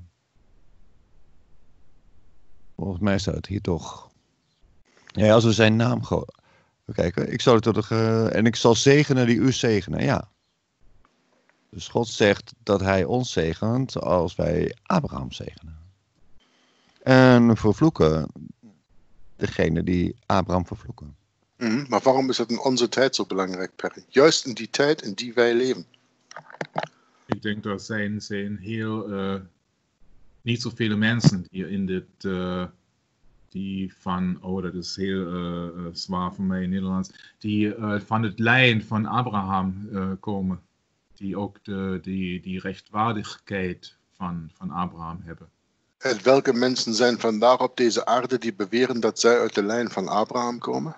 Volgens mij staat het hier toch. Ja, als we zijn naam gewoon. Kijken, ik zal het toch. Uh, en ik zal zegenen die u zegenen. Ja. Dus God zegt dat hij ons zegent als wij Abraham zegenen. En vervloeken degene die Abraham vervloeken. Mm, maar waarom is het in onze tijd zo belangrijk, Perry? Juist in die tijd in die wij leven. Ik denk dat zijn, zijn heel, uh, niet zoveel mensen die in dit, uh, die van, oh dat is heel uh, uh, zwaar voor mij in Nederlands, die uh, van het lijn van Abraham uh, komen. Die ook de, die, die rechtvaardigheid van, van Abraham hebben. En welke mensen zijn vandaag op deze aarde die beweren dat zij uit de lijn van Abraham komen?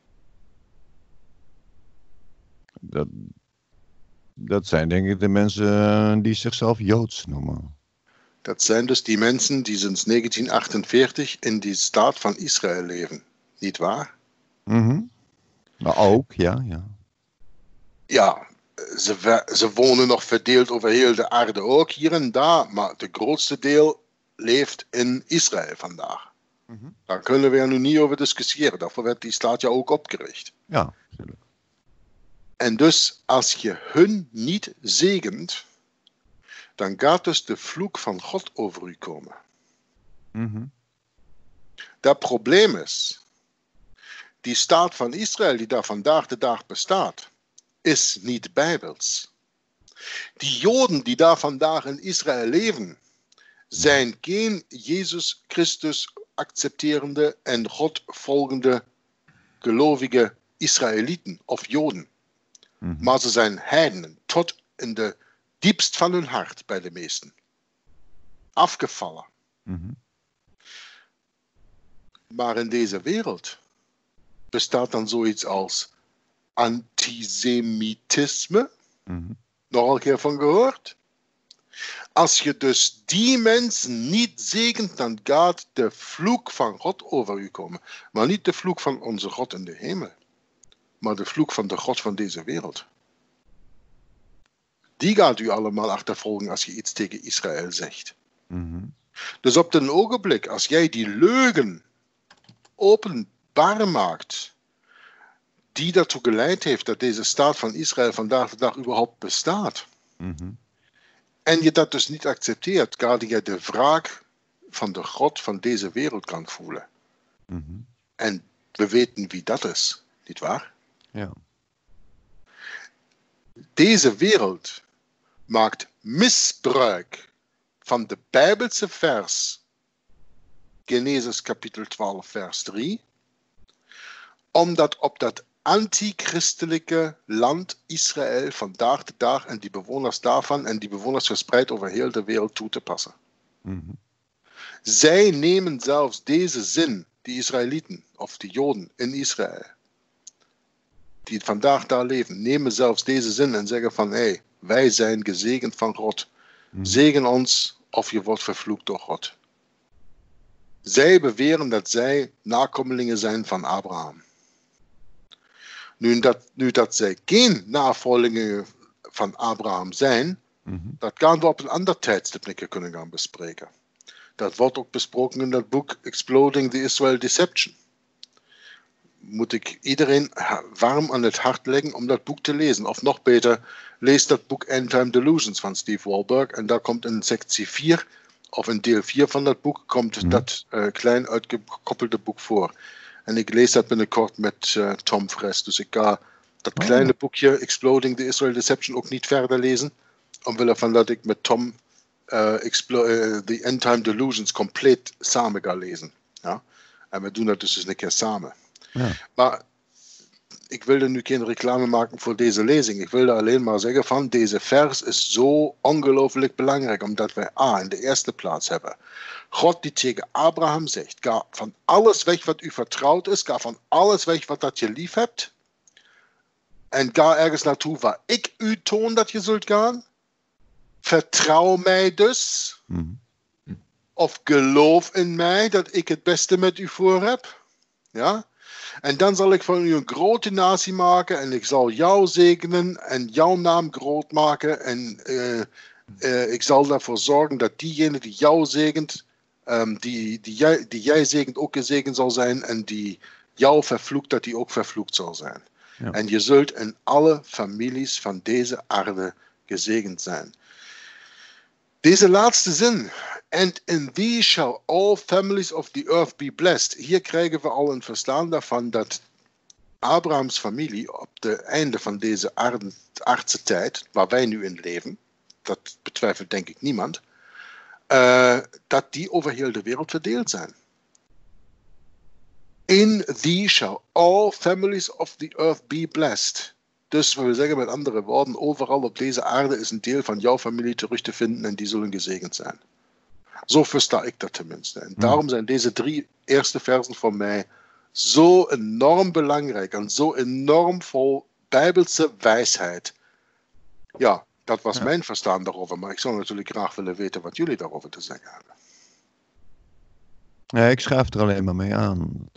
Dat, dat zijn denk ik de mensen die zichzelf Joods noemen. Dat zijn dus die mensen die sinds negentien achtenveertig in die staat van Israël leven. Niet waar? Mm-hmm. Maar ook, ja, ja. Ja, ze, ze wonen nog verdeeld over heel de aarde ook, hier en daar. Maar het grootste deel leeft in Israël vandaag. Mm-hmm. Daar kunnen we er nu niet over discussiëren. Daarvoor werd die staat ja ook opgericht. Ja, natuurlijk. En dus, als je hun niet zegent, dan gaat dus de vloek van God over u komen. Mm-hmm. Dat probleem is, die staat van Israël die daar vandaag de dag bestaat, is niet bijbels. Die Joden die daar vandaag in Israël leven, zijn geen Jezus Christus accepterende en God volgende gelovige Israëlieten of Joden. Mm-hmm. Maar ze zijn heidenen, tot in de diepst van hun hart bij de meesten. Afgevallen. Mm-hmm. Maar in deze wereld bestaat dan zoiets als antisemitisme. Mm-hmm. Nog een keer van gehoord? Als je dus die mensen niet zegent, dan gaat de vloek van God over u komen. Maar niet de vloek van onze God in de hemel. Maar de vloek van de God van deze wereld. Die gaat u allemaal achtervolgen als je iets tegen Israël zegt. Mm-hmm. Dus op den ogenblik, als jij die leugen openbaar maakt, die daartoe geleid heeft dat deze staat van Israël vandaag de dag überhaupt bestaat, mm-hmm. en je dat dus niet accepteert, ga je de wraak van de God van deze wereld kan voelen. Mm-hmm. En we weten wie dat is, niet waar? Ja. Deze wereld maakt misbruik van de Bijbelse vers, Genesis kapitel twaalf vers drie, omdat op dat antichristelijke land Israël vandaag de dag en die bewoners daarvan en die bewoners verspreid over heel de wereld toe te passen. Mm-hmm. Zij nemen zelfs deze zin, die Israëlieten of die Joden in Israël, die vandaag daar leven, nemen zelfs deze zin en zeggen van, hé, hey, wij zijn gezegend van God. Mm-hmm. Zegen ons of je wordt vervloekt door God. Zij beweren dat zij nakomelingen zijn van Abraham. Nu dat, nu dat zij geen navolgelingen van Abraham zijn, mm-hmm. dat gaan we op een ander tijdstip kunnen gaan bespreken. Dat wordt ook besproken in dat boek Exploding the Israel Deception. moet ik iedereen warm aan het hart leggen om dat boek te lezen. Of nog beter, lees dat boek End Time Delusions van Steve Wallberg. En daar komt in sectie vier, of in deel vier van dat boek, komt mm. dat uh, klein uitgekoppelde boek voor. En ik lees dat binnenkort met uh, Tom Friess. Dus ik ga dat oh. kleine boekje Exploding the Israel Deception ook niet verder lezen. Omwille van dat ik met Tom uh, uh, The End Time Delusions compleet samen ga lezen. Ja? En we doen dat dus eens een keer samen. Ja. Maar ik wilde nu geen reclame maken voor deze lezing. Ik wilde alleen maar zeggen van deze vers is zo ongelooflijk belangrijk. Omdat wij A, in de eerste plaats hebben God die tegen Abraham zegt, ga van alles weg wat u vertrouwd is. Ga van alles weg wat dat je lief hebt. En ga ergens naartoe waar ik u toon dat je zult gaan. Vertrouw mij dus. Mm-hmm. Of geloof in mij dat ik het beste met u voor heb. Ja? En dan zal ik van u een grote natie maken. En ik zal jou zegenen. En jouw naam groot maken. En uh, uh, ik zal ervoor zorgen dat diegene die jou zegent. Um, die, die, jij, die jij zegent ook gezegend zal zijn. En die jou vervloekt, dat die ook vervloekt zal zijn. Ja. En je zult in alle families van deze aarde gezegend zijn. Deze laatste zin. And in thee shall all families of the earth be blessed. Hier krijgen we al een verstaan daarvan dat Abrahams familie op het einde van deze aarde, aardse tijd, waar wij nu in leven, dat betwijfelt denk ik niemand, uh, dat die over heel de wereld verdeeld zijn. In thee shall all families of the earth be blessed. Dus we zeggen met andere woorden, overal op deze aarde is een deel van jouw familie terug te vinden en die zullen gezegend zijn. Zo versta ik dat tenminste. En daarom zijn deze drie eerste versen voor mij zo enorm belangrijk en zo enorm vol bijbelse wijsheid. Ja, dat was ja. mijn verstaan daarover, maar ik zou natuurlijk graag willen weten wat jullie daarover te zeggen hebben. Ja, ik schrijf er alleen maar mee aan.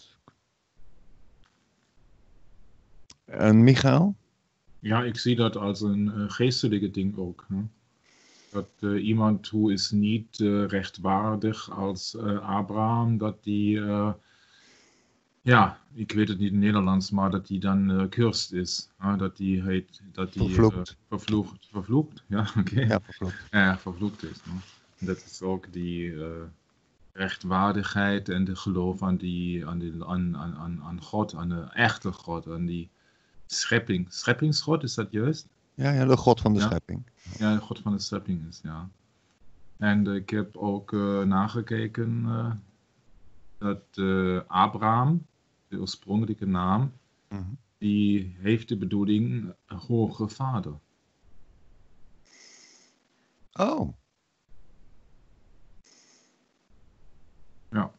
En Michael? Ja, ik zie dat als een uh, geestelijke ding ook. Hè? Dat uh, iemand hoe is niet uh, rechtvaardig als uh, Abraham, dat die, uh, ja, ik weet het niet in Nederlands, maar dat die dan uh, cursed is. Uh, dat die heet, dat die vervloekt. Uh, vervloekt, vervloekt, ja, oké. Okay. Ja, vervloekt. Ja, vervloekt is. No? Dat is ook die uh, rechtvaardigheid en de geloof aan, die, aan, die, aan, aan, aan God, aan de echte God, aan die schepping. Scheppingsgod, is dat juist? Ja, ja, de God van de ja. schepping. Ja, de God van de schepping is, ja. En uh, ik heb ook uh, nagekeken uh, dat uh, Abraham, de oorspronkelijke naam, mm-hmm. die heeft de bedoeling hoge vader. Oh. Ja.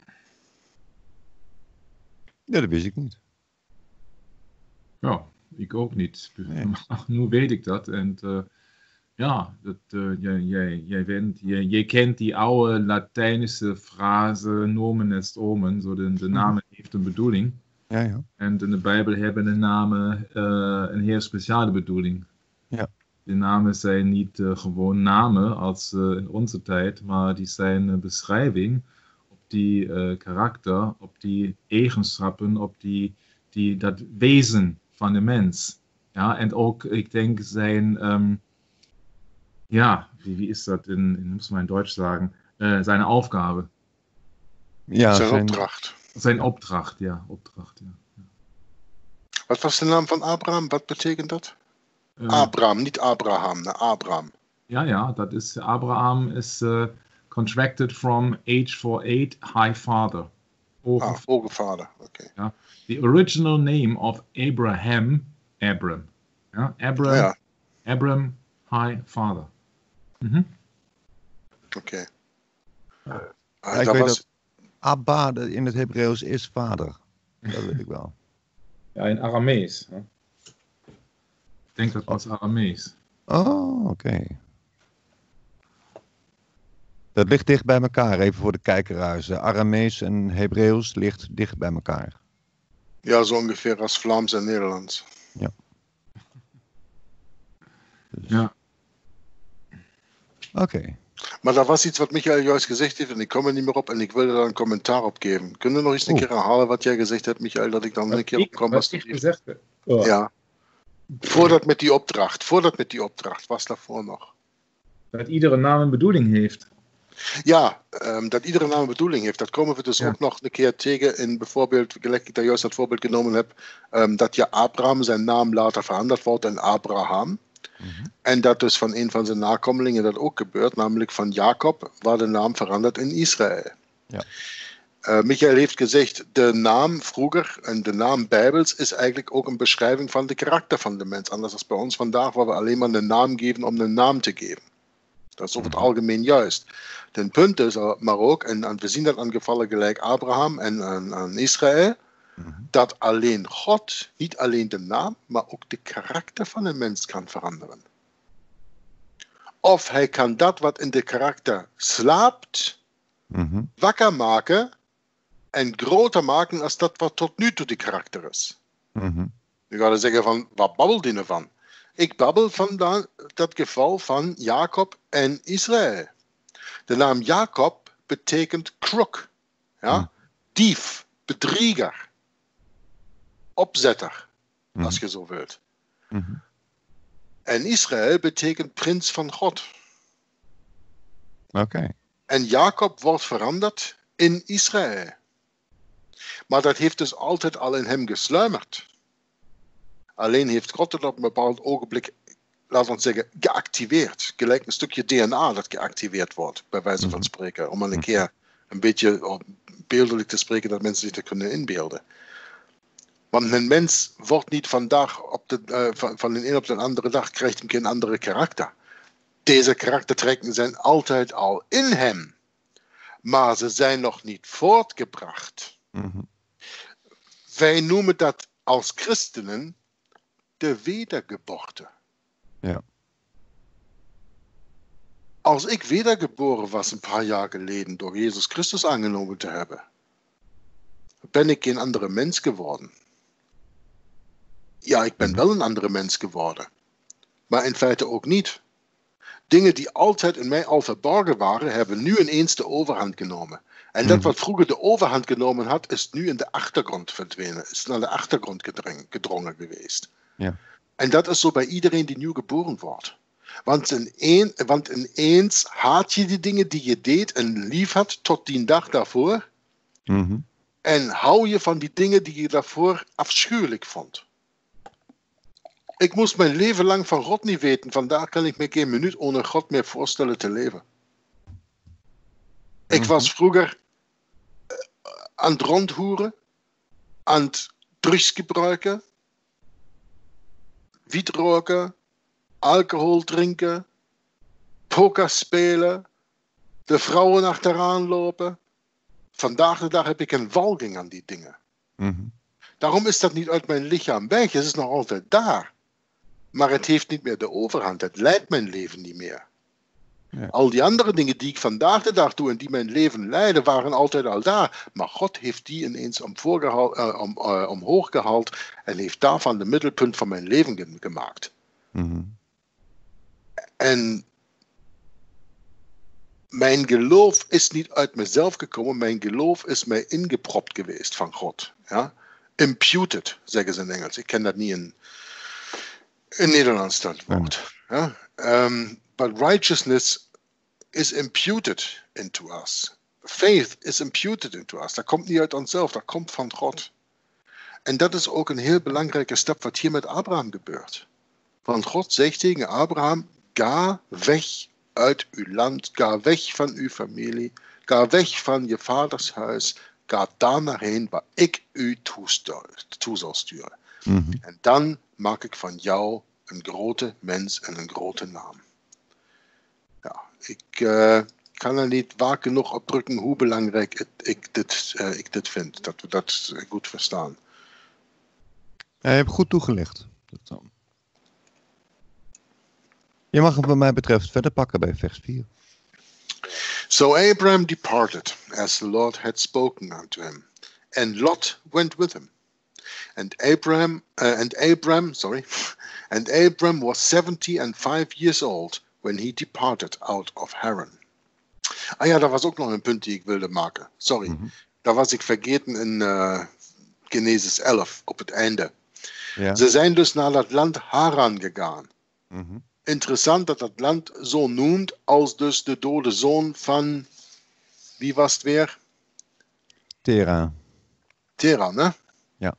Ja, dat wist ik niet. Ja, ik ook niet. Nee. Maar nu weet ik dat. En uh, ja, dat, uh, jij, jij, jij, bent, jij, jij kent die oude Latijnse frase nomen est omen. Zo de, de naam mm-hmm. heeft een bedoeling. Ja, ja. En in de Bijbel hebben de namen uh, een heel speciale bedoeling. Ja. De namen zijn niet uh, gewoon namen als uh, in onze tijd, maar die zijn een beschrijving op die uh, karakter, op die eigenschappen, op die, die, dat wezen van de mens. Ja, en ook, ik denk, zijn, um, ja, wie, wie is dat in, in muss man in Deutsch sagen, uh, zijn Aufgabe. Ja, zijn, zijn opdracht. Zijn opdracht, ja, opdracht, ja. ja. Wat was de naam van Abraham? Wat betekent dat? Uh, Abraham, niet Abraham, naar Abraham. Ja, ja, dat is, Abraham is uh, contracted from age for eight, high father. Hoge, ah, hoge vader, oké. Okay. Ja. The original name of Abraham, Abram. Ja, Abram, ja. Abram, high father. Mm-hmm. Oké. Okay. Uh, ja, ik weet was... dat Abba in het Hebreeuws is vader. Dat weet ik wel. Ja, in Aramees. Hè? Ik denk dat was Aramees. Oh, oké. Okay. Dat ligt dicht bij elkaar, even voor de kijkerhuizen. Aramees en Hebreeuws ligt dicht bij elkaar. Ja, zo ongeveer als Vlaams en Nederlands. Ja. Dus. Ja. Oké. Okay. Maar dat was iets wat Michael juist gezegd heeft en ik kom er niet meer op en ik wilde daar een commentaar op geven. Kunnen we nog eens een Oeh. keer herhalen wat jij gezegd hebt, Michael, dat ik dan een keer op kom? Wat ik gezegd heb. Oh. Ja. Voordat met die opdracht, voordat met die opdracht, was daarvoor nog. Dat iedere naam een bedoeling heeft. Ja, um, dat iedere naam een bedoeling heeft. Dat komen we dus Ja. ook nog een keer tegen in bijvoorbeeld, gelijk ik daar juist dat voorbeeld genomen heb, um, dat je Abraham zijn naam later veranderd wordt in Abraham. Mhm. En dat dus van een van zijn nakomelingen dat ook gebeurt, namelijk van Jacob, waar de naam verandert in Israël. Ja. Uh, Michael heeft gezegd, de naam vroeger en de naam Bijbels is eigenlijk ook een beschrijving van de karakter van de mens. Anders dan bij ons vandaag, waar we alleen maar een naam geven om een naam te geven. Dat is over het algemeen juist. Den punt is maar ook, en we zien dat aan gevallen gelijk Abraham en aan, aan Israël, Mhm. dat alleen God niet alleen de naam, maar ook de karakter van een mens kan veranderen. Of hij kan dat wat in de karakter slaapt, Mhm. wakker maken en groter maken als dat wat tot nu toe de karakter is. Mhm. Je gaat zeggen van, wat babbelt die ervan? Ik babbel van da- dat geval van Jacob en Israël. De naam Jacob betekent crook, ja? Mhm. Dief, bedrieger, opzetter, Mhm. als je zo wilt. Mhm. En Israël betekent prins van God. Oké. En Jacob wordt veranderd in Israël. Maar dat heeft dus altijd al in hem gesluimerd. Alleen heeft God het op een bepaald ogenblik, laten we zeggen, geactiveerd. Gelijk een stukje D N A dat geactiveerd wordt, bij wijze van Mhm. spreken. Om al een keer een beetje beeldelijk te spreken dat mensen zich dat kunnen inbeelden. Want een mens wordt niet vandaag op de, uh, van, van de een op de andere dag krijgt hij een andere karakter. Deze karaktertrekken zijn altijd al in hem. Maar ze zijn nog niet voortgebracht. Mhm. Wij noemen dat als christenen de wedergeboorte. Ja. Als ik wedergeboren was een paar jaar geleden door Jezus Christus aangenomen te hebben, ben ik geen andere mens geworden. Ja, ik ben wel een andere mens geworden. Maar in feite ook niet. Dingen die altijd in mij al verborgen waren, hebben nu ineens de overhand genomen. En dat Mhm. wat vroeger de overhand genomen had, is nu in de achtergrond verdwenen. Is naar de achtergrond gedring- gedrongen geweest. Ja. En dat is zo bij iedereen die nieuw geboren wordt. Want, in een, want ineens haat je die dingen die je deed en lief had tot die dag daarvoor. Mhm. En hou je van die dingen die je daarvoor afschuwelijk vond. Ik moest mijn leven lang van God niet weten. Vandaag kan ik me geen minuut ohne God meer voorstellen te leven. Ik was vroeger uh, aan het rondhoeren, aan het drugs gebruiken, wiet roken, alcohol drinken, poker spelen, de vrouwen achteraan lopen. Vandaag de dag heb ik een walging aan die dingen. Mhm. Daarom is dat niet uit mijn lichaam weg. Het is nog altijd daar. Maar het heeft niet meer de overhand. Het leidt mijn leven niet meer. Ja. Al die andere dingen die ik vandaag de dag doe en die mijn leven leiden, waren altijd al daar. Maar God heeft die ineens omhoog uh, om, uh, omhoog gehaald en heeft daarvan de middelpunt van mijn leven ge- gemaakt. Mhm. En mijn geloof is niet uit mezelf gekomen. Mijn geloof is mij ingepropt geweest van God. Ja? Imputed, zeggen ze in Engels. Ik ken dat niet in, in Nederlands, dat woord. Ja? Um, but righteousness is imputed into us. Faith is imputed into us. Dat komt niet uit onszelf, dat komt van God. En dat is ook een heel belangrijke stap wat hier met Abraham gebeurt. Want God zegt tegen Abraham, ga weg uit uw land, ga weg van uw familie, ga weg van je vaders huis, ga daar naar heen waar ik u toe zal sturen. Mhm. En dan maak ik van jou een grote mens en een grote naam. Ja, ik uh, kan er niet vaak genoeg op drukken hoe belangrijk het, ik, dit, uh, ik dit vind, dat we dat goed verstaan. Ja, je hebt goed toegelicht. Je mag hem wat mij betreft verder pakken bij vers vier. So Abraham departed, as the Lord had spoken unto him, and Lot went with him. And Abraham, uh, and Abram, sorry, and Abram was seventy and five years old when he departed out of Haran. Ah ja, dat was ook nog een punt die ik wilde maken. Sorry. Mhm. Dat was ik vergeten in uh, Genesis elf op het einde. Ja. Ze zijn dus naar dat land Haran gegaan. Mhm. Interessant dat dat land zo noemt als dus de dode zoon van, wie was het weer? Tera. Tera, ne? Ja.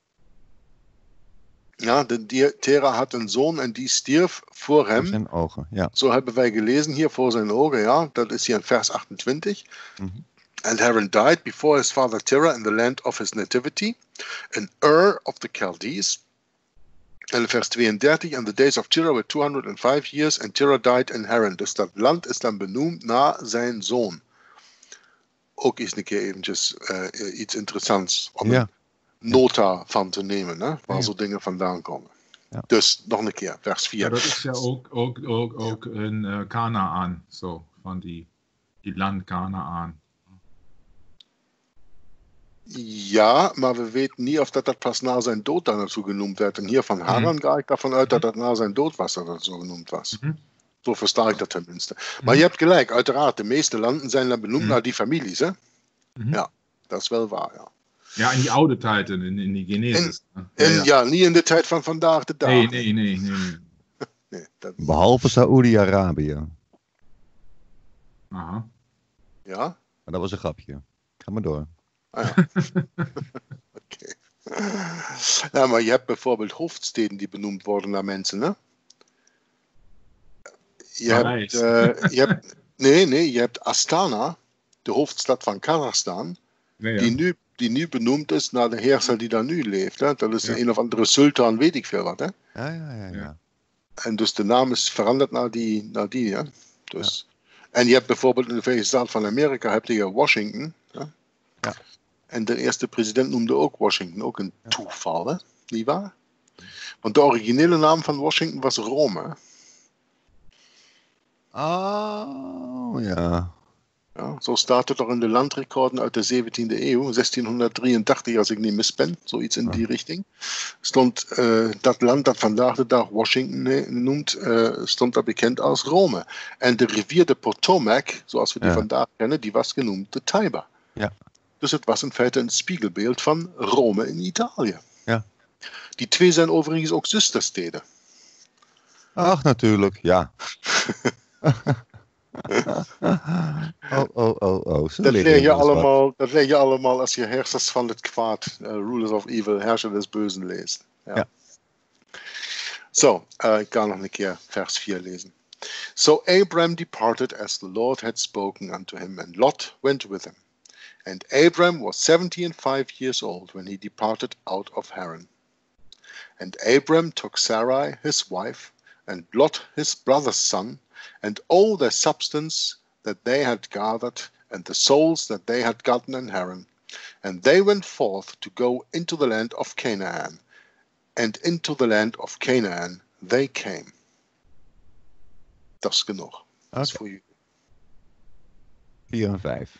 Ja, de, die, Tera had een zoon en die stierf voor hem. Voor zijn ogen, ja. Zo hebben wij gelezen hier voor zijn ogen, ja. Dat is hier in vers achtentwintig. Mhm. And Haran died before his father Terah in the land of his nativity, in Ur of the Chaldees. En vers tweeëndertig, and the days of Terah were two hundred five years, and Terah died in Haran. Dus dat land is dan benoemd naar zijn zoon. Ook eens een keer eventjes uh, iets interessants om Ja. een nota van te nemen, hè, waar Ja. zo dingen vandaan komen. Ja. Dus nog een keer, vers vier. Ja, dat is ja ook, ook, ook, ook in uh, Kanaan, zo, van die, die land Kanaan. Ja, maar we weten niet of dat, dat pas na zijn dood dan zo genoemd werd. En hier van Haran Mhm. ga ik daarvan uit dat dat na zijn dood was dat dat zo genoemd was. Mhm. Zo versta ik dat tenminste. Maar je hebt gelijk, uiteraard, de meeste landen zijn dan benoemd Mhm. naar die families, hè? Mhm. Ja, dat is wel waar, ja. Ja, in die oude tijden, in, in die Genesis. En ja, ja. ja. niet in de tijd van vandaag de dag. Nee, nee, nee, nee. nee. Nee, dat, Behalve Saoedi-Arabië. Aha. ja? Maar dat was een grapje. Ga maar door. Ah, ja. Oké. Nou, maar je hebt bijvoorbeeld hoofdsteden die benoemd worden naar mensen, hè? Je Parijs. hebt, uh, je hebt, nee, nee, je hebt Astana, de hoofdstad van Kazachstan, Ja, ja. die, nu, die nu benoemd is naar de heerser die daar nu leeft. Hè? Dat is Ja. een of andere sultan, weet ik veel wat. Hè? Ja, ja, ja. ja. Ja. En dus de naam is veranderd naar die. Naar die ja? Dus, en je hebt bijvoorbeeld in de Verenigde Staten van Amerika heb je hier Washington. Ja? Ja. En de eerste president noemde ook Washington, ook een toeval, hè? Niet waar? Want de originele naam van Washington was Rome. Hè? Oh, ja. Ja, zo staat het toch in de landrecorden uit de zeventiende eeuw, zestienhonderddrieëntachtig als ik niet mis ben, zoiets in die Ja. richting. Stond uh, dat land dat vandaag de dag Washington noemt, uh, stond daar bekend als Rome. En de rivier de Potomac, zoals we die Ja. vandaag kennen, die was genoemd de Tiber. Ja. Dus het was in feite een spiegelbeeld van Rome in Italië. Ja. Die twee zijn overigens ook zustersteden. Ach, natuurlijk, ja. oh, oh, oh, oh. Zo Dat leer leer, je wel eens wat. allemaal, dat leer je allemaal als je hersers van het kwaad, uh, Rulers of Evil, herrscher des Bösen leest. Ja. Ja. Zo, uh, ik kan nog een keer vers vier lezen. So Abram departed as the Lord had spoken unto him, and Lot went with him. And Abram was seventy and five years old when he departed out of Haran. And Abram took Sarai his wife, and Lot his brother's son, and all their substance that they had gathered, and the souls that they had gotten in Haran. And they went forth to go into the land of Canaan. And into the land of Canaan they came. Dat is genoeg. Dat is Oké. voor jullie. vier en vijf.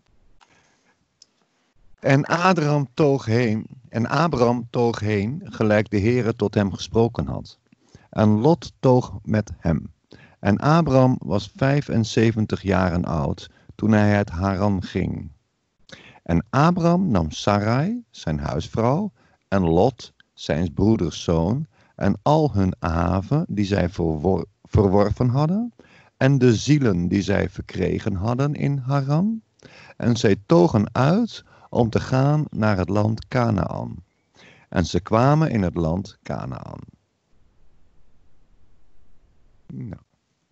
En Abraham toog heen, en Abraham toog heen, gelijk de Heere tot hem gesproken had. En Lot toog met hem. En Abraham was vijfenzeventig jaren oud, toen hij uit Haran ging. En Abraham nam Sarai, zijn huisvrouw, en Lot, zijn broeders zoon, en al hun haven die zij verwor- verworven hadden, en de zielen die zij verkregen hadden in Haran. En zij togen uit om te gaan naar het land Kanaan. En ze kwamen in het land Kanaan. Nou,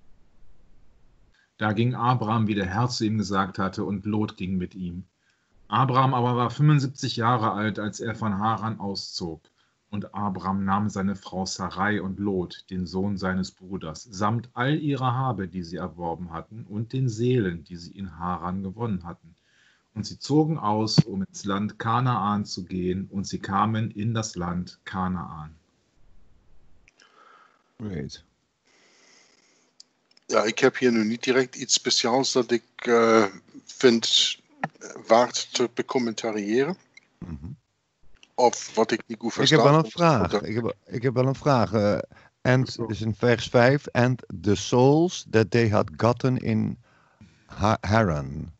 Da ging Abraham, wie der Herr zu ihm gesagt hatte, und Lot ging mit ihm. Abraham aber war fünfundsiebzig Jahre alt, als er von Haran auszog. Und Abraham nahm seine Frau Sarai und Lot, den Sohn seines Bruders, samt all ihrer Habe, die sie erworben hatten, und den Seelen, die sie in Haran gewonnen hatten. Und sie zogen aus, um ins Land Kanaan zu gehen, und sie kamen in das Land Kanaan. great. Ja, ik heb hier nu niet direct iets speciaals dat ik uh, vind waard te becommentariëren. Mhm. Of wat ik niet goed Ik verstaan. heb wel een want- vraag. want- Ik heb, ik heb wel een vraag. eh, and, Zo. dus in vers vijf. And the souls that they had gotten in Ha- Haran.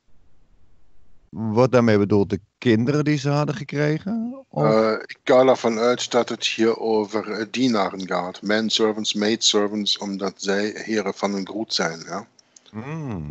Wordt daarmee bedoeld de kinderen die ze hadden gekregen? Of? Uh, ik ga ervan uit dat het hier over uh, dienaren gaat. Manservants, maidservants, omdat zij heren van een groet zijn. Ja? Mm.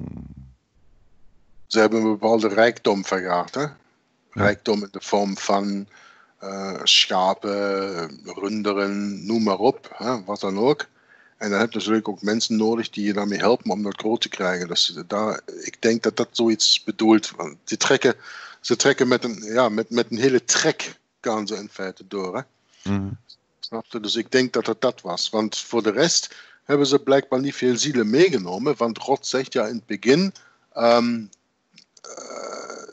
Ze hebben een bepaalde rijkdom vergaard. Hè? Rijkdom in de vorm van uh, schapen, runderen, noem maar op. Hè? Wat dan ook. En dan heb je natuurlijk ook mensen nodig die je daarmee helpen om dat groot te krijgen. Dus daar, ik denk dat dat zoiets bedoelt. Want die trekken, ze trekken met een, ja, met, met een hele trek gaan ze in feite door. Hè? Mm. Snap je? Dus ik denk dat het dat was. Want voor de rest hebben ze blijkbaar niet veel zielen meegenomen. Want God zegt ja in het begin... Um, uh,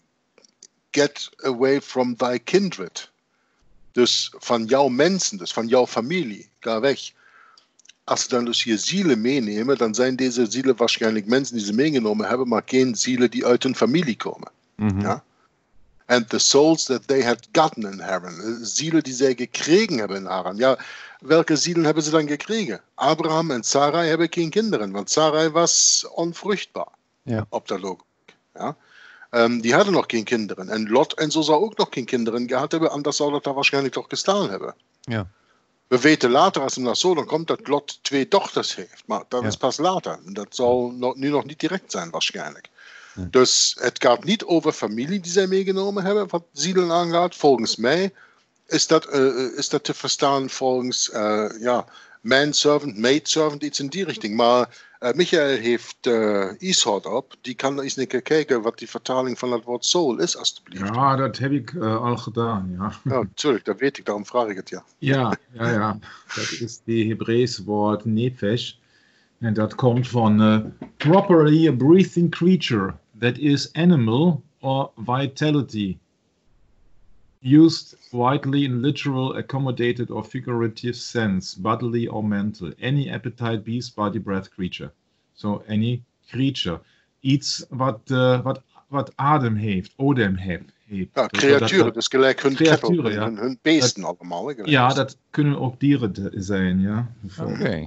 get away from thy kindred. Dus van jouw mensen, dus van jouw familie. Ga weg. Als ze dan dus hier zielen meenemen, dan zijn deze zielen waarschijnlijk mensen die ze meegenomen hebben, maar geen zielen die uit hun familie komen. Mm-hmm. Ja? And the souls that they had gotten in Haran. Zielen die zij gekregen hebben in Haran. Ja, welke zielen hebben ze dan gekregen? Abraham en Sarai hebben geen kinderen, want Sarai was onvruchtbaar. Ja. Op dat ogenblik. Ja? Um, die hadden nog geen kinderen. En Lot en zo zou ook nog geen kinderen gehad hebben, anders zou dat daar waarschijnlijk toch gestaan hebben. Ja. We weten later, als het naar Sodom komt, dat Lot twee dochters heeft. Maar dat Ja. is pas later. Dat zal no- nu nog niet direct zijn, waarschijnlijk. Ja. Dus het gaat niet over familie die zij meegenomen hebben, wat zielen aangaat. Volgens mij is dat, uh, is dat te verstaan volgens uh, ja, manservant, maidservant, iets in die richting. Maar uh, Michael heeft uh, Ishod op. Die kan eens een keer kijken wat die vertaling van het woord soul is, alstublieft. Ja, dat heb ik uh, al gedaan, ja. Ja, natuurlijk, dat weet ik, daarom vraag ik het ja. Ja, ja, ja. Dat is die Hebreeuwse woord nefesh. En dat komt van uh, properly a breathing creature that is animal or vitality. Used widely in literal, accommodated or figurative sense, bodily or mental. Any appetite, beast, body, breath creature. So any creature. Iets wat, uh, wat, wat adem heeft, odem heeft. Ja, creaturen, dat, dus gelijk hun creaturen, kettle, ja. hun, hun beesten dat, allemaal. Hè, ja, dat kunnen ook dieren de, zijn, ja. Oké. Okay.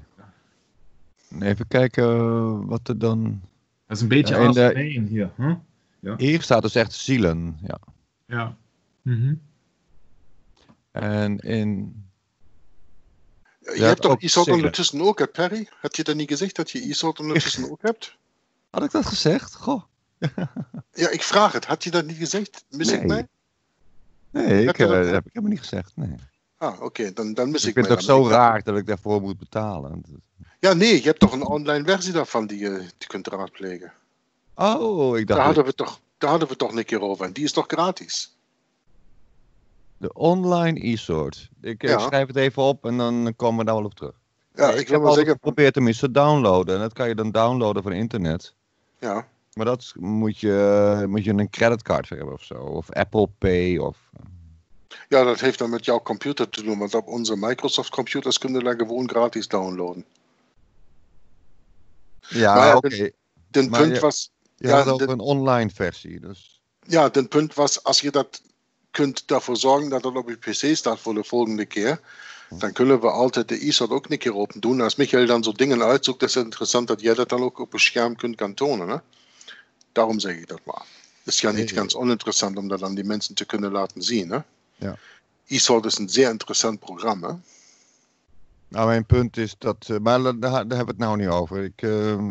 Even kijken wat er dan... Dat is een beetje ja, algemeen de... hier. Huh? Ja. Hier staat dus echt zielen, ja. Ja. Mm-hmm. En in... Je hebt toch Ishod ondertussen ook, hè, Perry? Had je dat niet gezegd dat je Ishod ondertussen ook hebt? Had ik dat gezegd? Goh. Ja, ik vraag het. Had je dat niet gezegd? Mis nee. ik mij? Nee, ik, uh, dat heb ik helemaal niet gezegd. Nee. Ah, oké, okay. dan, dan mis ik, ik mij. Ik vind het ook zo raar dat ik daarvoor moet betalen. Ja, nee, je hebt toch een online versie daarvan die je die kunt raadplegen. Oh, ik dacht... Daar hadden, we toch, daar hadden we toch een keer over en die is toch gratis? De online e-soort. Ik, ja. ik schrijf het even op en dan komen we daar wel op terug. Ja, ik, ik, ik wil heb wel zeggen... geprobeerd hem eens te downloaden. En dat kan je dan downloaden van internet. Ja. Maar dat moet je, moet je een creditcard hebben of zo. Of Apple Pay of... Ja, dat heeft dan met jouw computer te doen. Want op onze Microsoft computers kunnen we dat gewoon gratis downloaden. Ja, ja oké. Okay. Den punt je, was... Je ja, had ook den, een online versie. Dus... Ja, het punt was, als je dat kunt daarvoor zorgen dat het op je pc staat voor de volgende keer, dan kunnen we altijd de Ishod ook een keer open doen. Als Michael dan zo dingen uitzoekt, is het interessant dat jij dat dan ook op een scherm kunt gaan tonen. Hè? Daarom zeg ik dat maar. Het is ja niet nee, ganz oninteressant om dat aan die mensen te kunnen laten zien. Hè? Ja. Ishod is een zeer interessant programma. Nou, mijn punt is dat... Uh, maar daar, daar hebben we het nou niet over. Ik... Uh,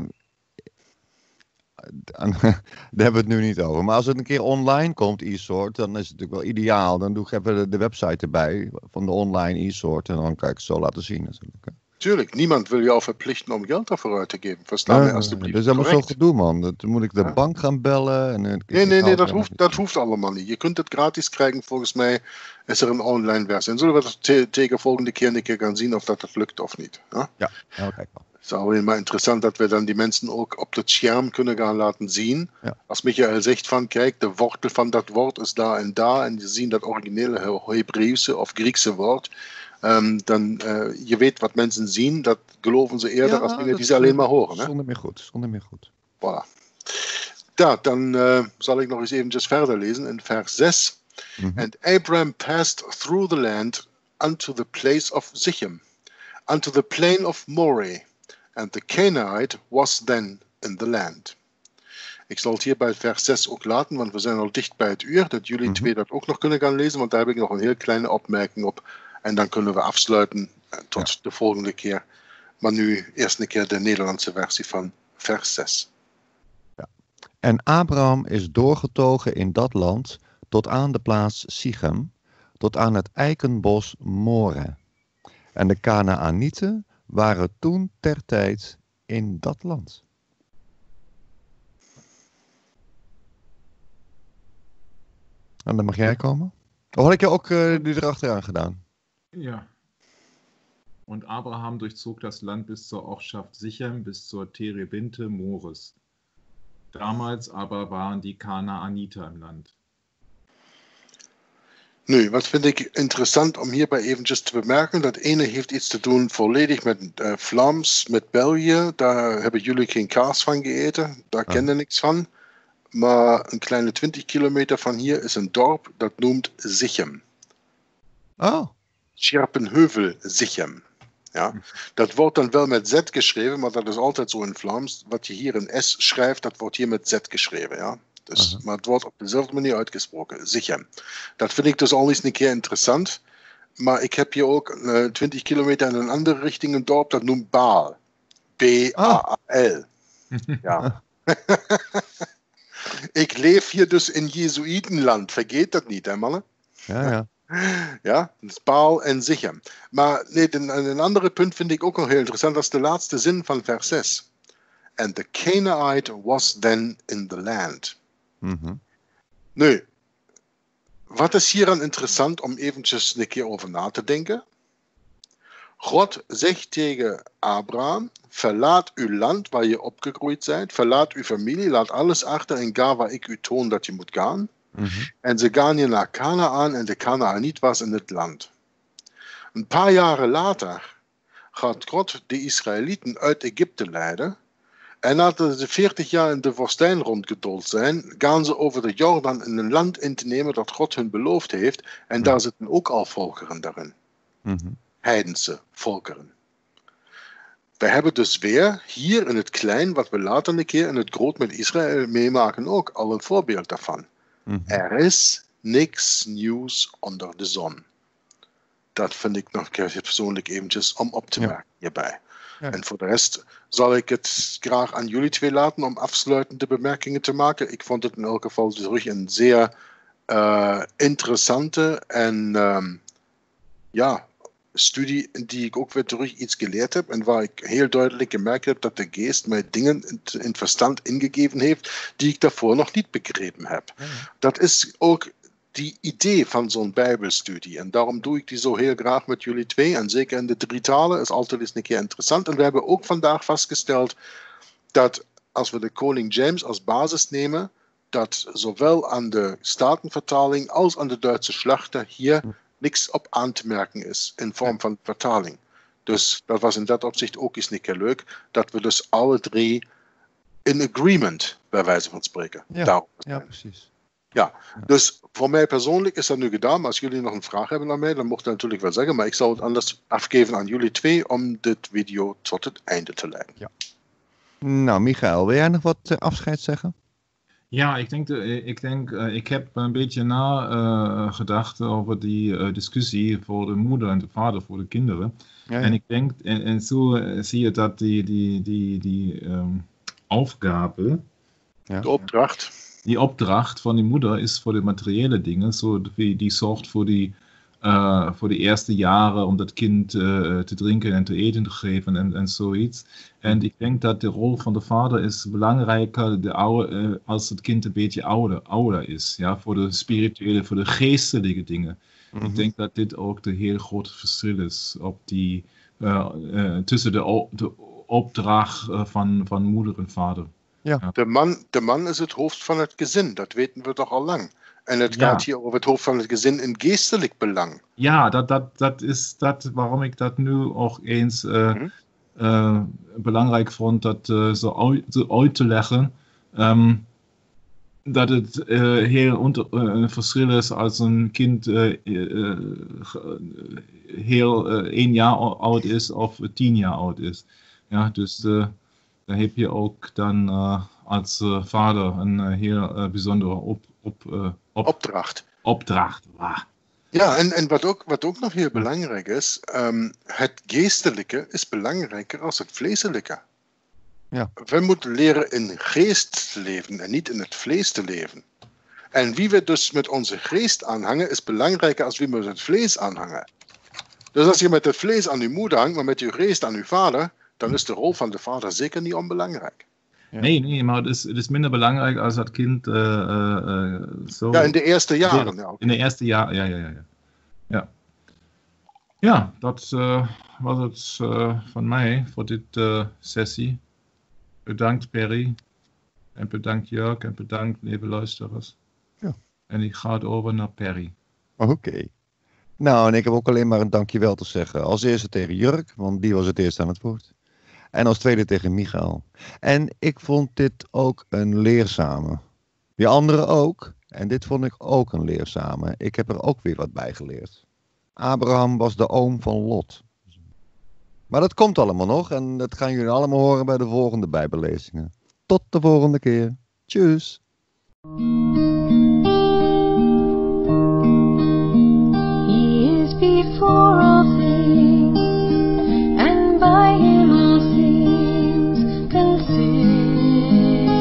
daar hebben we het nu niet over. Maar als het een keer online komt, e-soort, dan is het natuurlijk wel ideaal. Dan doe ik even de, de website erbij van de online e-soort. En dan kan ik het zo laten zien natuurlijk. Tuurlijk, niemand wil jou verplichten om geld daarvoor uit te geven. Verstaan mij uh, alstublieft. Dat is helemaal zo gedoe, man. Dan moet ik de ja. bank gaan bellen. En, en nee, nee, nee, dat hoeft, dat hoeft allemaal niet. Je kunt het gratis krijgen. Volgens mij is er een online versie. En zullen we dat te- tegen volgende keer een keer gaan zien of dat het lukt of niet. Huh? Ja, ja kijk wel. Het is alleen maar interessant dat we dan die mensen ook op het scherm kunnen gaan laten zien. Ja. Als Michael zegt van, kijk, de wortel van dat woord is daar en daar. En je ziet dat originele Hebreeuwse of Griekse woord. Um, dan, uh, je weet wat mensen zien, dat geloven ze eerder ja, als dingen die ze alleen maar horen. Zonder meer goed, zonder meer goed. Voilà. Ja, dan uh, zal ik nog eens eventjes verder lezen in vers zes. Mm-hmm. And Abraham passed through the land unto the place of Sichem, unto the plain of Moreh, and the Canaanite was then in the land. Ik zal het hier bij vers zes ook laten, want we zijn al dicht bij het uur, dat jullie Mhm. twee dat ook nog kunnen gaan lezen, want daar heb ik nog een heel kleine opmerking op. En dan kunnen we afsluiten eh, tot de volgende keer. Maar nu eerst een keer de Nederlandse versie van vers zes. En Abraham is doorgetogen in dat land tot aan de plaats Sichem, tot aan het eikenbos More. En de Kanaanieten waren toen ter tijd in dat land. En dan mag jij komen. Of had ik je ook uh, die erachteraan gedaan? Ja. Und Abraham durchzog das Land bis zur Ortschaft Sichem, bis zur Terebinte Mores. Damals aber waren die Kanaaniter im Land. Nu, wat vind ik interessant om hierbij eventjes te bemerken. Dat ene heeft iets te doen volledig met uh, Vlaams, met België. Daar hebben jullie geen kaas van gegeten. Daar Ah. kennen niks van. Maar een kleine twintig kilometer van hier is een dorp dat noemt Sichem. Oh, Scherpenheuvel Sichem. Ja, dat wordt dan wel met Z geschreven, maar dat is altijd zo in Vlaams. Wat je hier in S schrijft, dat wordt hier met Z geschreven. Ja? Dus, Aha. maar het wordt op dezelfde manier uitgesproken. Sichem. Dat vind ik dus al eens een keer interessant. Maar ik heb hier ook uh, twintig kilometer in een andere richting een dorp dat noemt Baal. B A A L. Ja. Ik leef hier dus in Jezuïtenland. Vergeet dat niet, hè mannen? ja, ja. Ja, dus Baal en Sichem. Maar nee, een, een andere punt vind ik ook nog heel interessant. Dat is de laatste zin van vers zes. And the Canaanite was then in the land. Mhm. Nu, wat is hier aan interessant om eventjes een keer over na te denken? God zegt tegen Abraham, verlaat uw land waar je opgegroeid bent, verlaat uw familie, laat alles achter en ga waar ik u toon dat je moet gaan. Mhm. En ze gaan hier naar Kanaan en de Kanaaniet was in het land. Een paar jaren later gaat God de Israëlieten uit Egypte leiden. En nadat ze veertig jaar in de woestijn rondgedold zijn, gaan ze over de Jordaan in een land in te nemen dat God hun beloofd heeft. En daar zitten ook al volkeren daarin. Mhm. Heidense volkeren. We hebben dus weer hier in het klein, wat we later een keer in het groot met Israël meemaken, ook al een voorbeeld daarvan. Mhm. Er is niks nieuws onder de zon. Dat vind ik nog persoonlijk eventjes om op te Ja. merken hierbij. Ja. En voor de rest zal ik het graag aan jullie twee laten om afsluitende bemerkingen te maken. Ik vond het in elk geval terug een zeer uh, interessante en um, ja, studie die ik ook weer terug iets geleerd heb en waar ik heel duidelijk gemerkt heb dat de geest mij dingen in het verstand ingegeven heeft die ik daarvoor nog niet begrepen heb. Ja, ja. Dat is ook die idee van zo'n bijbelstudie en daarom doe ik die zo heel graag met jullie twee en zeker in de drie talen is altijd eens een keer interessant. En we hebben ook vandaag vastgesteld dat als we de Koning James als basis nemen, dat zowel aan de Statenvertaling als aan de Duitse Schlachter hier niks op aan te merken is in vorm van vertaling. Dus dat was in dat opzicht ook eens een keer leuk, dat we dus alle drie in agreement, bij wijze van spreken, Ja, daarop ja, zijn. precies. Ja, dus voor mij persoonlijk is dat nu gedaan, maar als jullie nog een vraag hebben naar mij, dan mocht je natuurlijk wel zeggen, maar ik zal het anders afgeven aan jullie twee om dit video tot het einde te leiden. Nou, Michael, wil jij nog wat uh, afscheid zeggen? Ja, ik denk, de, ik, denk uh, ik heb een beetje nagedacht uh, over die uh, discussie voor de moeder en de vader, voor de kinderen. Ja, ja. En ik denk, en, en zo uh, zie je dat die, die, die, die um, Aufgabe, Ja. De opdracht. die opdracht van die moeder is voor de materiële dingen, zo die, die zorgt voor die, uh, voor de eerste jaren om dat kind uh, te drinken en te eten te geven en, en zoiets. En ik denk dat de rol van de vader is belangrijker de oude, uh, als het kind een beetje ouder, ouder is, ja, voor de spirituele, voor de geestelijke dingen. Mhm. Ik denk dat dit ook de heel grote verschil is op die, uh, uh, tussen de, o- de opdracht uh, van, van moeder en vader. De man, de man is het hoofd van het gezin, dat weten we toch al lang. En het Ja. gaat hier over het hoofd van het gezin in geestelijk belang. Ja, dat, dat, dat is dat waarom ik dat nu ook eens uh, Mhm. uh, belangrijk vond, dat uh, zo, uit, zo uit te leggen. Um, dat het uh, heel onder, uh, een verschil is als een kind uh, uh, heel uh, één jaar oud is of tien jaar oud is. Ja, dus uh, Da heb je ook dan uh, als uh, vader een uh, heel uh, bijzondere op, op, uh, op, opdracht. opdracht. Ah. Ja, en, en wat, ook, wat ook nog heel belangrijk is, um, het geestelijke is belangrijker als het vleeselijke. Ja. We moeten leren in geest te leven en niet in het vlees te leven. En wie we dus met onze geest aanhangen, is belangrijker als wie we met het vlees aanhangen. Dus als je met het vlees aan uw moeder hangt, maar met uw geest aan uw vader, dan is de rol van de vader zeker niet onbelangrijk. Ja. Nee, nee, maar het is, het is minder belangrijk als dat kind uh, uh, zo... Ja, in de eerste jaren. Ja, okay. In de eerste jaren, ja, ja, ja. Ja, ja dat uh, was het uh, van mij voor dit uh, sessie. Bedankt Perry. En bedankt Jörg en bedankt lieve luisteraars. Ja. En ik ga het over naar Perry. Oké. Okay. Nou, en ik heb ook alleen maar een dankjewel te zeggen. Als eerste tegen Jörg, want die was het eerst aan het woord. En als tweede tegen Michael. En ik vond dit ook een leerzame. Die anderen ook. En dit vond ik ook een leerzame. Ik heb er ook weer wat bij geleerd. Abraham was de oom van Lot. Maar dat komt allemaal nog. En dat gaan jullie allemaal horen bij de volgende Bijbellezingen. Tot de volgende keer. Tjus. He is before all things, and by him all things consist.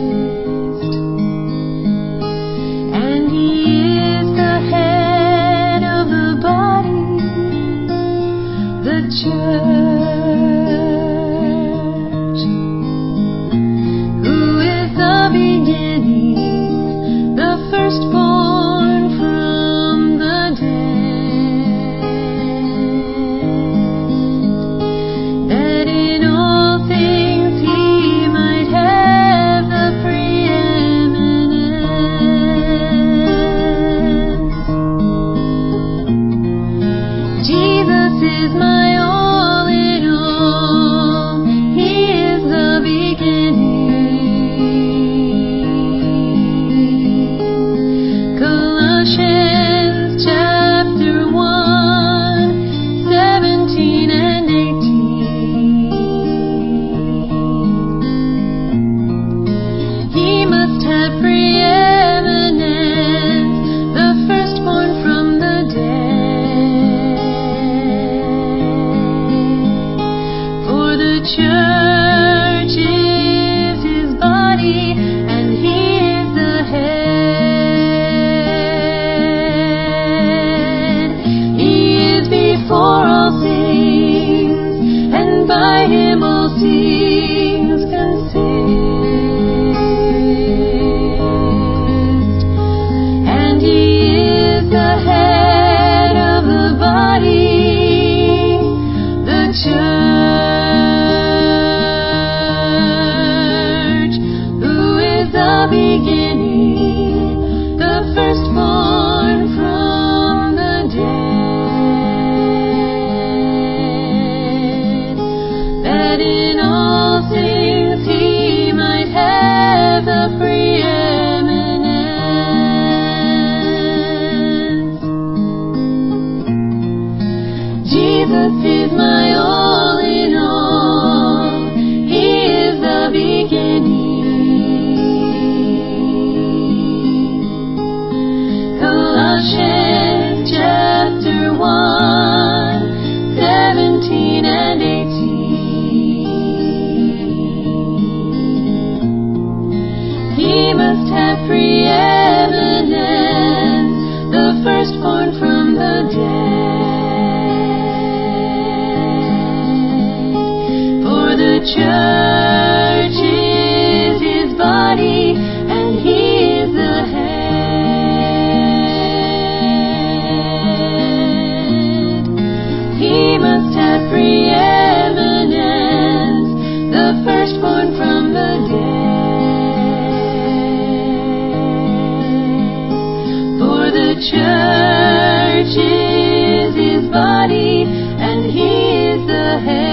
And he is the head of the body, the church, who is the beginning, the firstborn from the dead, that in all things he might have the preeminence. Jesus is my all in all, he is the beginning. Colossians chapter one, seventeen and eighteen. He must have preeminence, the firstborn from the dead. For the church is his body, and he is the head. He is before all things, and by him all things consist. And he is the head of the body, the church, who is the beginning, the firstborn from the dead, that in all things he might have the preeminence. Jesus is my all in all, he is the beginning. Colossians chapter one, seventeen and eighteen. He must have preeminence, the firstborn from the dead. For the church is his body, and he is the head. He must have preeminence, the firstborn from the dead. For the church is his body, and he is the head.